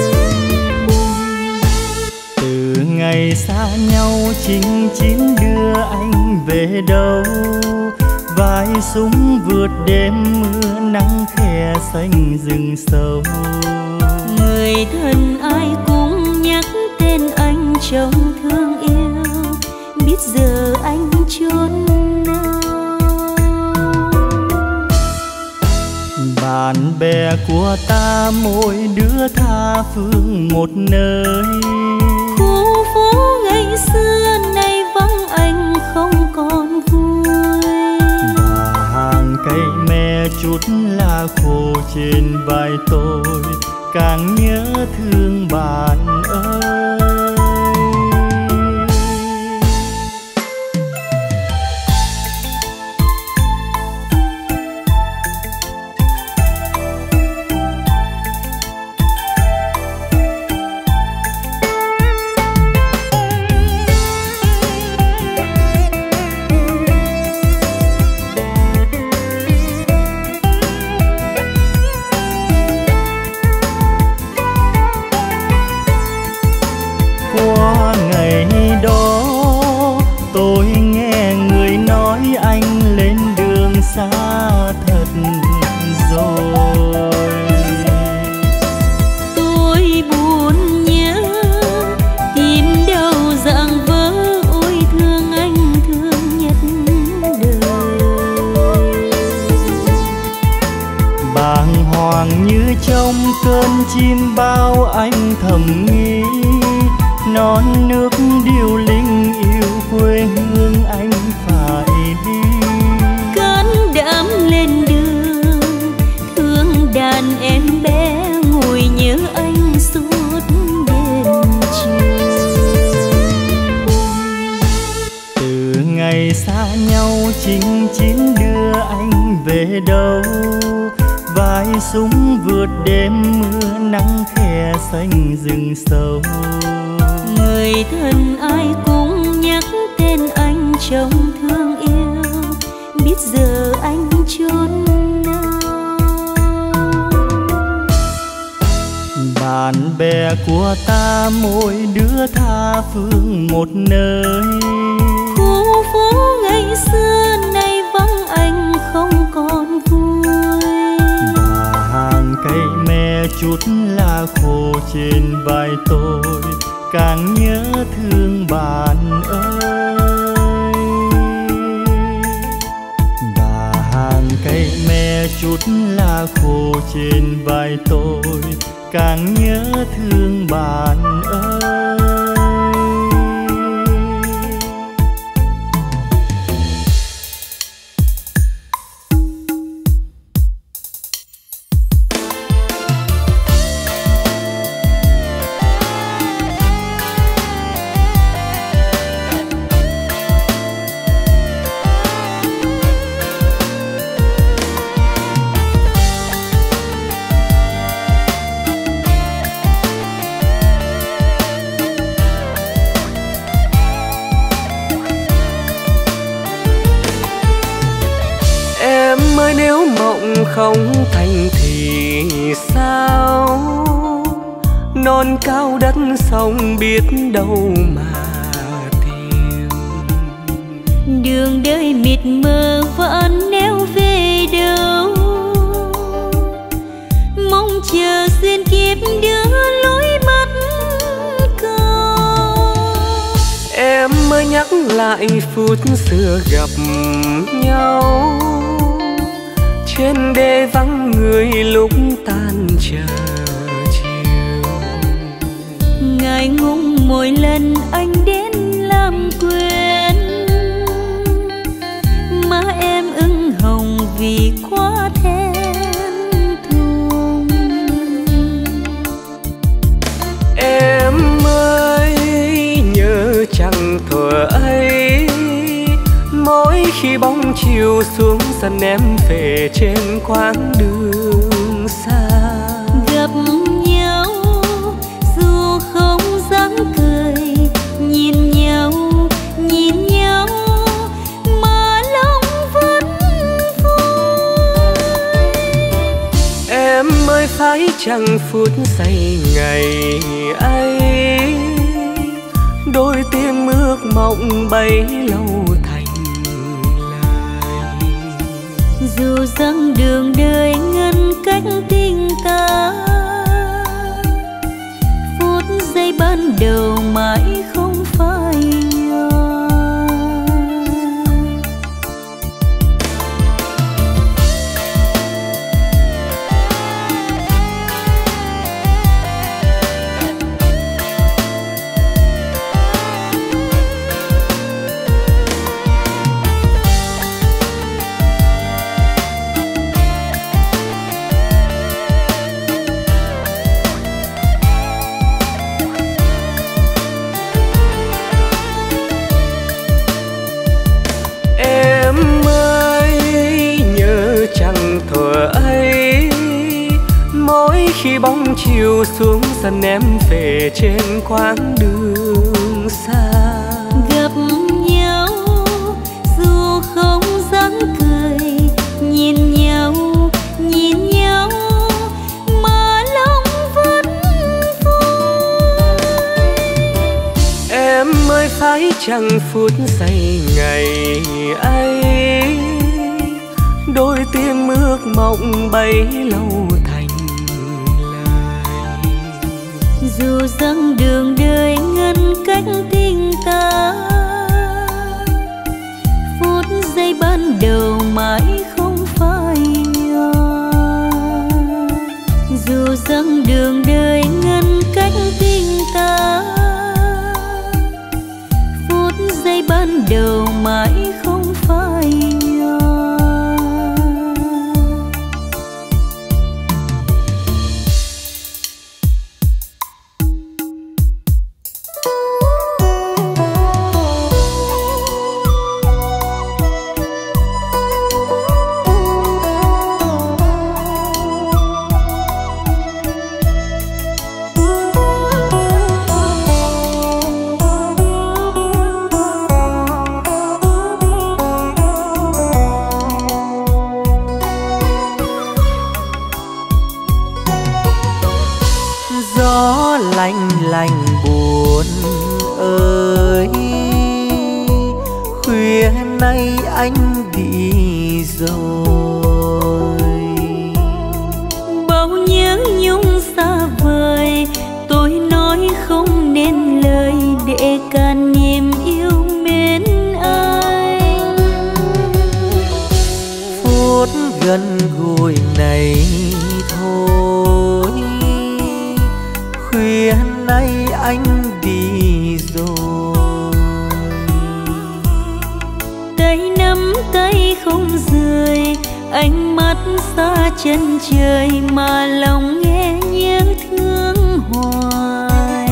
Từ ngày xa nhau chinh chiến đưa anh về đâu, vai súng vượt đêm mưa nắng khe xanh rừng sâu. Người thân ai cũng nhắc tên anh trong thương yêu, biết giờ anh chốn nào. Bạn bè của ta mỗi đứa tha phương một nơi, Khu phố ngày xưa nay vắng anh không còn vui. và hàng cây me chút lá khô trên vai tôi, càng nhớ thương bạn ơi. Qua ngày đó tôi nghe người nói anh lên đường xa thật rồi. Tôi buồn nhớ tìm đâu dạng vỡ, ôi thương anh thương nhất đời. Bàng hoàng như trong cơn chim bao anh thầm nghĩ, non nước điêu linh yêu quê hương anh phải đi. Can đảm lên đường thương đàn em bé, ngồi nhớ anh suốt đêm chiều. Từ ngày xa nhau chinh chiến đưa anh về đâu, vai súng vượt đêm mưa nắng khe xanh rừng sâu. Người thân ai cũng nhắc tên anh trong thương yêu, biết giờ anh chốn nào. Bạn bè của ta mỗi đứa tha phương một nơi. Khu phố ngày xưa nay vắng anh không còn vui. Bà hàng cây me chút lá khô trên vai tôi, càng nhớ thương bạn ơi. Bà hàng cây me chút lá khô trên vai tôi, càng nhớ thương bạn ơi. Không thành thì sao, non cao đất sông biết đâu mà tìm. Đường đời mịt mờ vẫn néo về đâu, mong chờ duyên kiếp đưa lối mắt cầu. Em mới nhắc lại phút xưa gặp nhau, trên đê vắng người lúc tan chờ chiều. Ngại ngùng mỗi lần anh đến làm quên, má em ửng hồng vì quá thẹn thùng. Em ơi nhớ chẳng thuở ấy, mỗi khi bóng chiều xuống sân em về trên quãng đường xa. Gặp nhau dù không dáng cười, nhìn nhau nhìn nhau mà lòng vẫn vui. Em ơi phải chăng phút giây ngày ấy, đôi tim ước mộng bấy lâu thành. Dù rằng đường đời ngăn cách tình ta, phút giây ban đầu mãi không phai nhòa. Khi bóng chiều xuống sân em về trên quãng đường xa. Gặp nhau dù không dáng cười, nhìn nhau nhìn nhau mà lòng vẫn vui. Em ơi phải chăng phút giây ngày ấy, đôi tim ước mộng bấy lâu thành. Dù rằng đường đời ngăn cách tình ta, phút giây ban đầu mãi không phai nhòa. Dù rằng đường đời ngăn cách tình ta, phút giây ban đầu mãi không phai nhòa. lành buồn ơi, khuya nay anh đi rồi. Bao nhớ nhung xa vời, tôi nói không nên lời để can niềm yêu mến anh. Phút gần gũi này thôi, khuya nay anh đi rồi. Tay nắm tay không rời, ánh mắt xa chân trời mà lòng nghe nhớ thương hoài.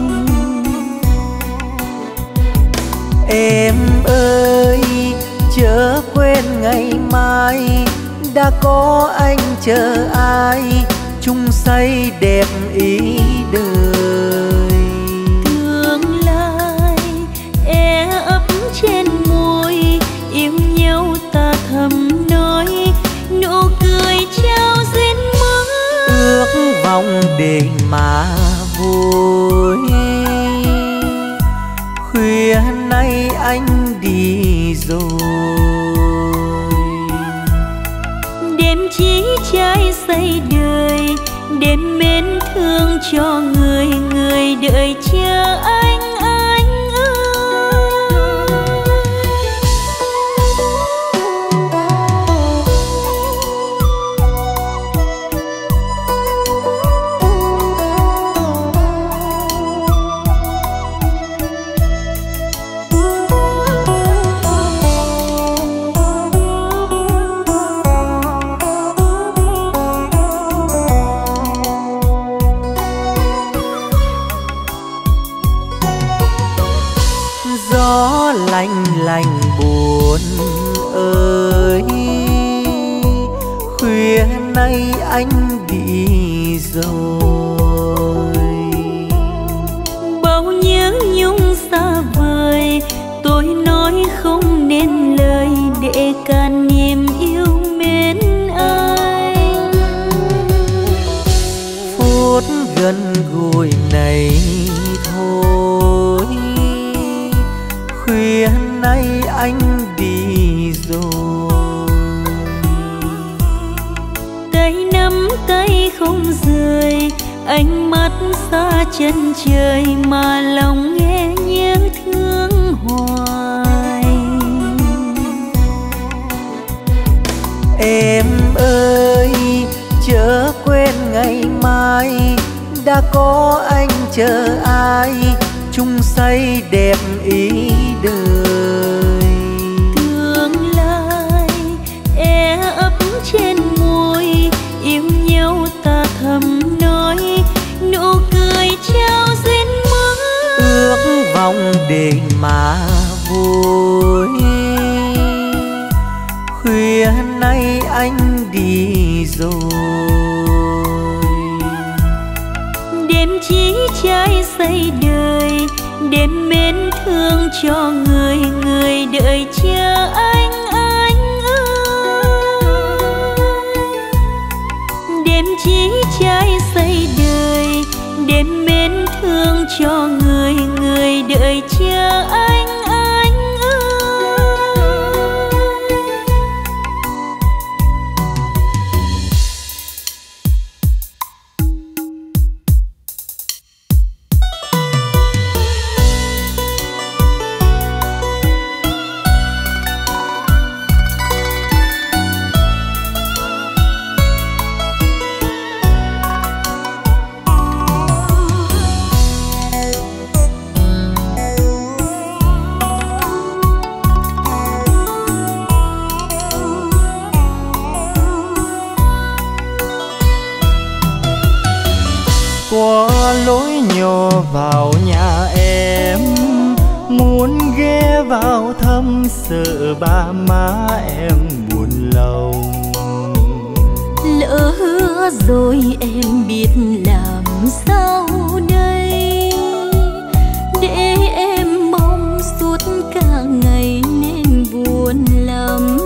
Em ơi chớ quên ngày mai, đã có anh chờ ai chung say đẹp ý đời. Tương lai e ấp trên môi, yêu nhau ta thầm nói, nụ cười trao duyên mới. Ước vọng để mà vui, khuya nay anh đi rồi. Đêm chí trai xây đời, đêm mến thương cho người, người đợi chờ anh anh ơi. Gió lạnh lạnh buồn ơi, khuya nay anh đi rồi. Bao nhớ nhung xa vời, tôi nói không nên lời để can niềm yêu mến anh. Phút gần gũi này thôi, khuya nay anh đi rồi. Tay nắm tay không rời, ánh mắt xa chân trời mà lòng nghe nhớ thương hoài. Em ơi chớ quên ngày mai, đã có anh chờ ai chung say đẹp ý đời. Tương lai e ấp trên môi, yêu nhau ta thầm nói, nụ cười trao duyên mới. Ước vọng để mà vui, khuya nay anh đi rồi. Đêm chí trai xây đời, đêm mến thương cho người, người đợi chờ anh anh ơi. Đêm chí trai xây đời, đêm mến thương cho người, người đợi chờ anh anh ơi. Qua lối nhỏ vào nhà em, muốn ghé vào thăm sợ ba má em buồn lòng. Lỡ hứa rồi em biết làm sao đây, để em mong suốt cả ngày nên buồn lắm.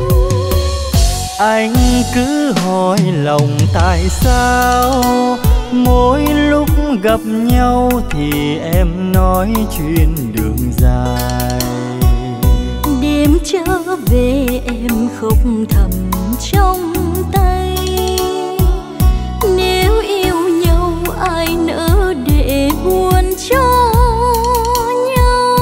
Anh cứ hỏi lòng tại sao Mỗi lúc gặp nhau thì em nói chuyện đường dài. Đêm trở về em khóc thầm trong tay. Nếu yêu nhau ai nỡ để buồn cho nhau.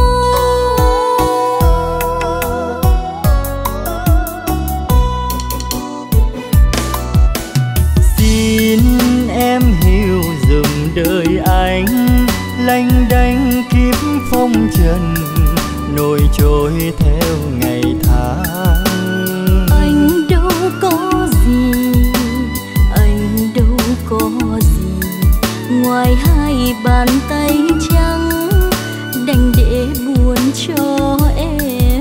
Xin em hiểu dùm đời anh, lênh đênh kiếp phong trần, nổi trôi theo ngày tháng. Anh đâu có gì, anh đâu có gì, ngoài hai bàn tay trắng đành để buồn cho em.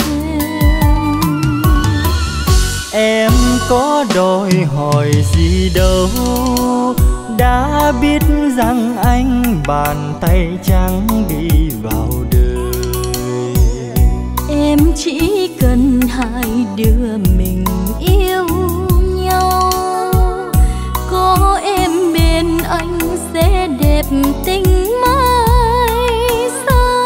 Em có đòi hỏi gì đâu, đã biết rằng anh bàn tay trắng đi vào đời. Em chỉ cần hai đứa mình yêu nhau, có em bên anh sẽ đẹp tình mãi sau.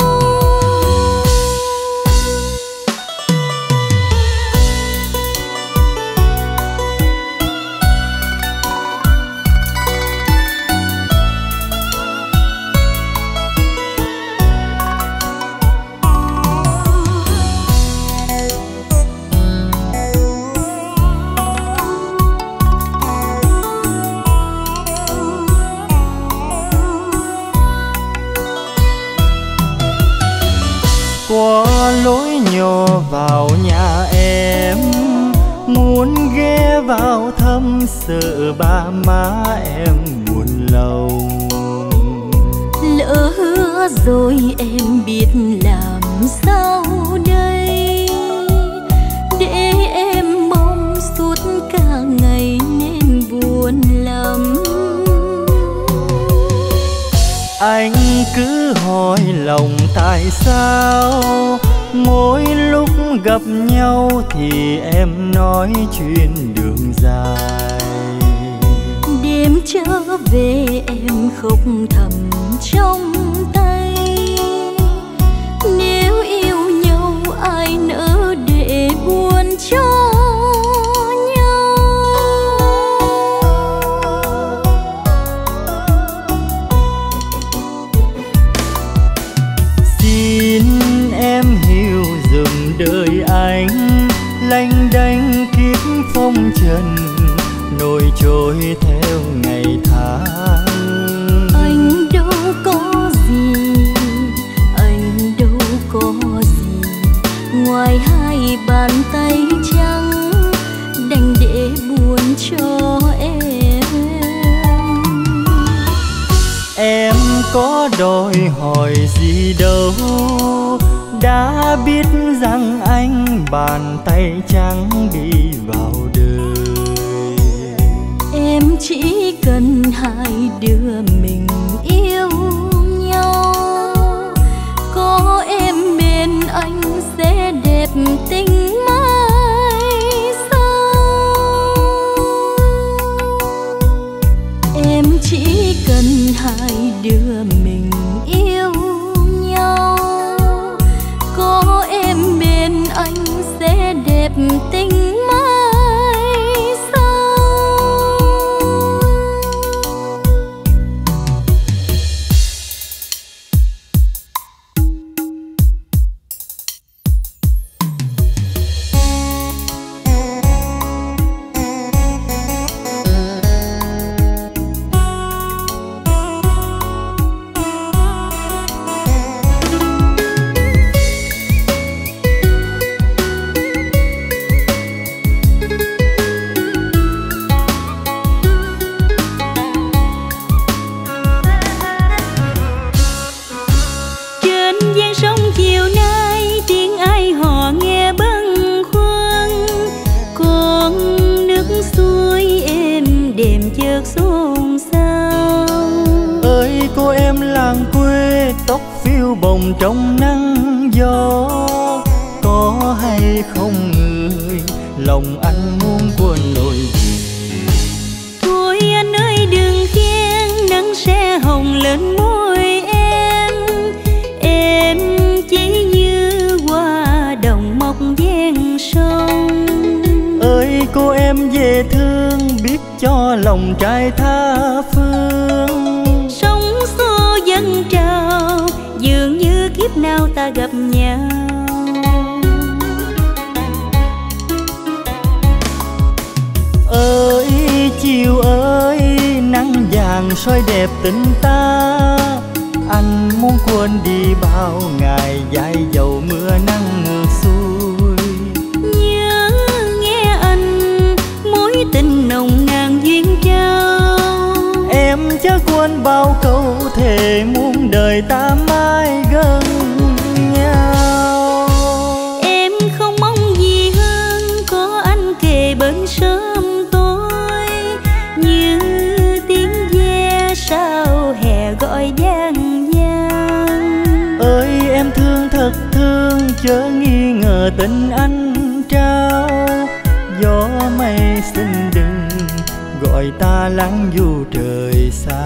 Qua lối nhỏ vào nhà em, muốn ghé vào thăm sợ ba má em buồn lòng. Lỡ hứa rồi em biết làm sao đây, để em mong suốt cả ngày nên buồn lắm. Anh cứ hỏi lòng tại sao mỗi lúc gặp nhau thì em nói chuyện đường dài. Đêm trở về em khóc thầm trong tay. Nếu yêu nhau ai nỡ để buồn cho nhau. Xin em hiểu dùm đời anh, lênh đênh kiếp phong trần, nổi trôi theo ngày tháng. Anh đâu có gì, anh đâu có gì, ngoài hai bàn tay trắng đành để buồn cho em. Em có đòi hỏi gì đâu, đã biết rằng anh bàn tay trắng đi vào đời. Em chỉ cần hai đứa mình yêu nhau, có em bên anh sẽ đẹp tình mãi sau. Em chỉ cần hai đứa mình yêu nhau, có em bên anh sẽ đẹp tình mãi sau. Tóc phiêu bồng trong nắng gió, có hay không người lòng anh muốn quên nỗi gì. Thôi anh ơi đừng khen, cho lòng trai tha phương. Sóng xô dâng trào, dường như kiếp nào ta gặp nhau. Ơi chiều ơi, nắng vàng soi đẹp tình ta. Anh muốn quên đi bao ngày dài dầu mưa nắng ngược xuôi. Nhớ nghe anh, mối tình nồng nàn duyên trao. Em chớ quên bao câu thề, muôn đời ta mãi gần nhau. Em không mong gì hơn, có anh kề bên sớm tối. Như tiếng ve sao hè gọi vang vang. Ơi em thương thật thương, chớ nghi ngờ tình anh trao. Gió mây xin đừng gọi ta lãng du trời xa.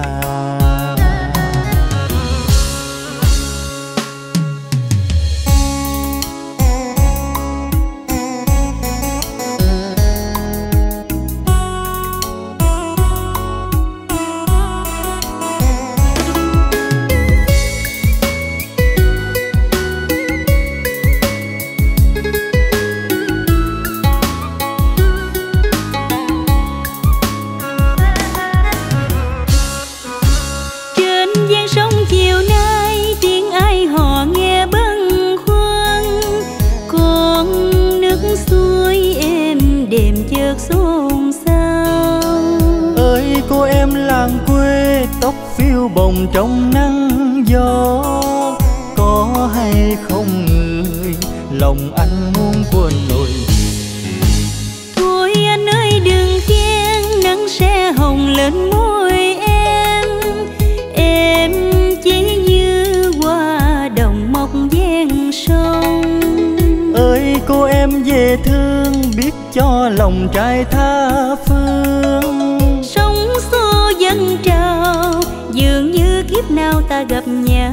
xôn xao. Ơi cô em làng quê, tóc phiêu bồng trong nắng gió. Có hay không người, lòng anh muốn quên nỗi. Thôi anh ơi đừng khen, nắng sẽ hồng lên môi em. Em chỉ như hoa đồng mọc ven sông. Ơi cô em dễ thương, biết cho lòng trai tha phương. Sóng xô dâng trào, dường như kiếp nào ta gặp nhau.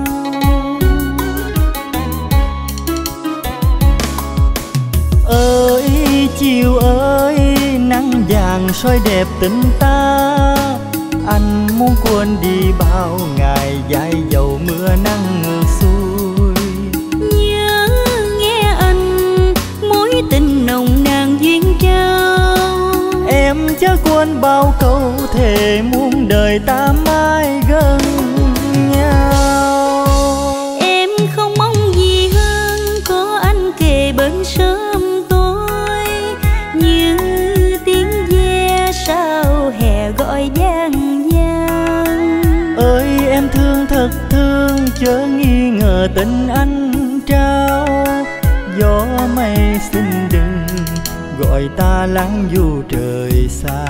Ơi chiều ơi, nắng vàng soi đẹp tình ta. Anh muốn quên đi bao ngày dài dầu mưa nắng ngược xuôi. Nhớ nghe anh, mối tình nồng nàn duyên trao. Em chớ quên bao câu thề, muôn đời ta mãi gần nhau. Em không mong gì hơn, có anh kề bên sớm tối. Như tiếng ve sao hè gọi vang vang. Ơi em thương thật thương, chớ nghi ngờ tình anh trao. Gió mây xin đừng gọi ta lãng du trời xa.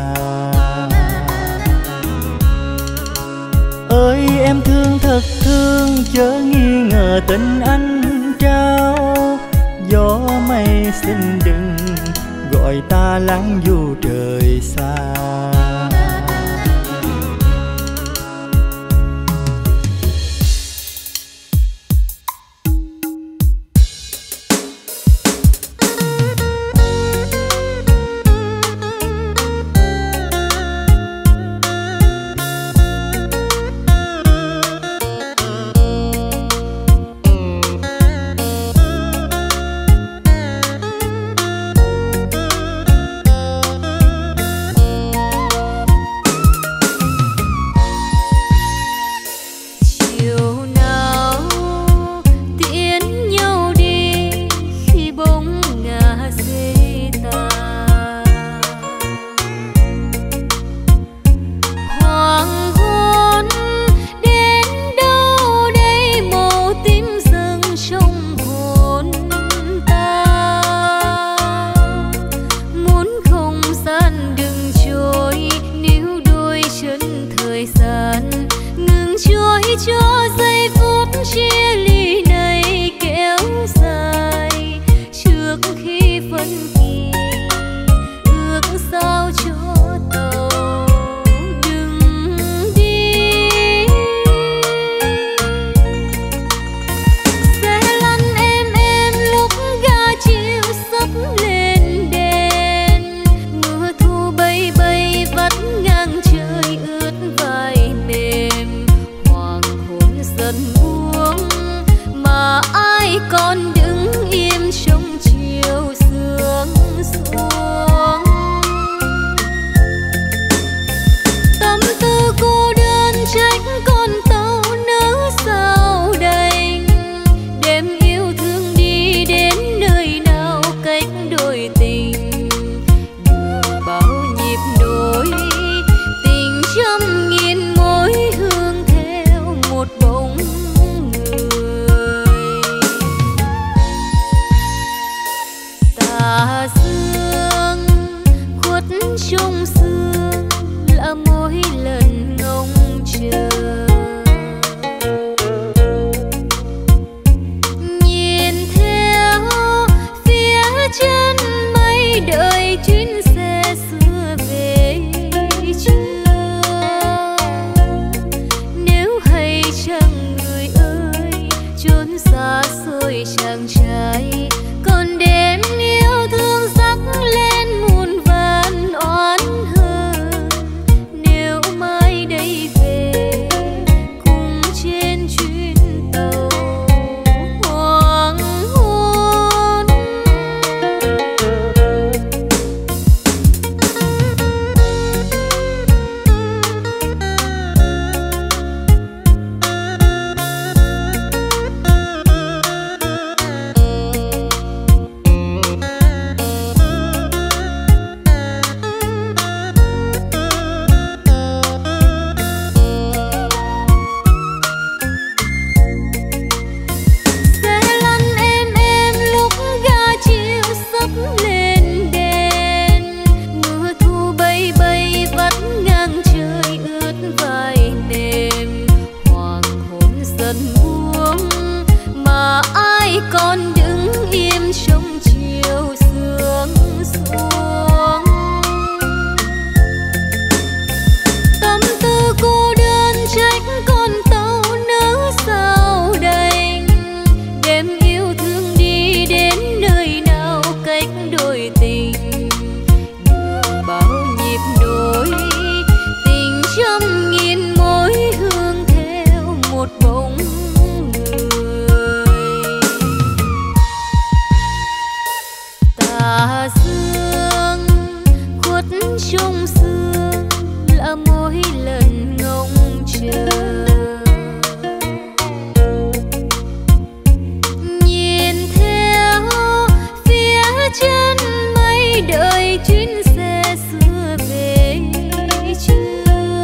Ơi em thương thật thương, chớ nghi ngờ tình anh trao. Gió mây xin đừng gọi ta lãng du trời xa. Hãy subscribe cho kênh Ghiền Mì Gõ để không bỏ lỡ những video hấp dẫn. tà dương khuất trong sương là mỗi lần ngóng chờ. Nhìn theo phía chân mây đợi chuyến xe xưa về chưa. Nếu hay chăng người ơi chốn xa xôi chàng trai còn đêm yêu thương sắc lên muôn vàn oán hờn. Nếu mai đây về cùng trên chuyến tàu hoàng hôn. Xe lăn êm êm lúc ga chiều sắp lên đèn. Mưa thu bay bay vắt ngang trời ướt vai mềm. Hoàng hôn dần buông mà ai còn đứng im trong chiều sương xuống. Tâm tư cô đơn trách con tàu nỡ sao đành. Đêm yêu thương đi đến nơi nào cách đôi tình. Đường bao nhịp đôi tình trăm nghìn mối hương theo một bóng người. Tà dương khuất trong sương là mỗi lần ngóng chờ. Nhìn theo phía chân mây đợi chuyến xe xưa về chưa.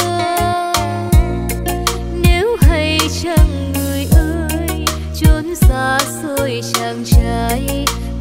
Nếu hay chăng người ơi chốn xa xôi chàng trai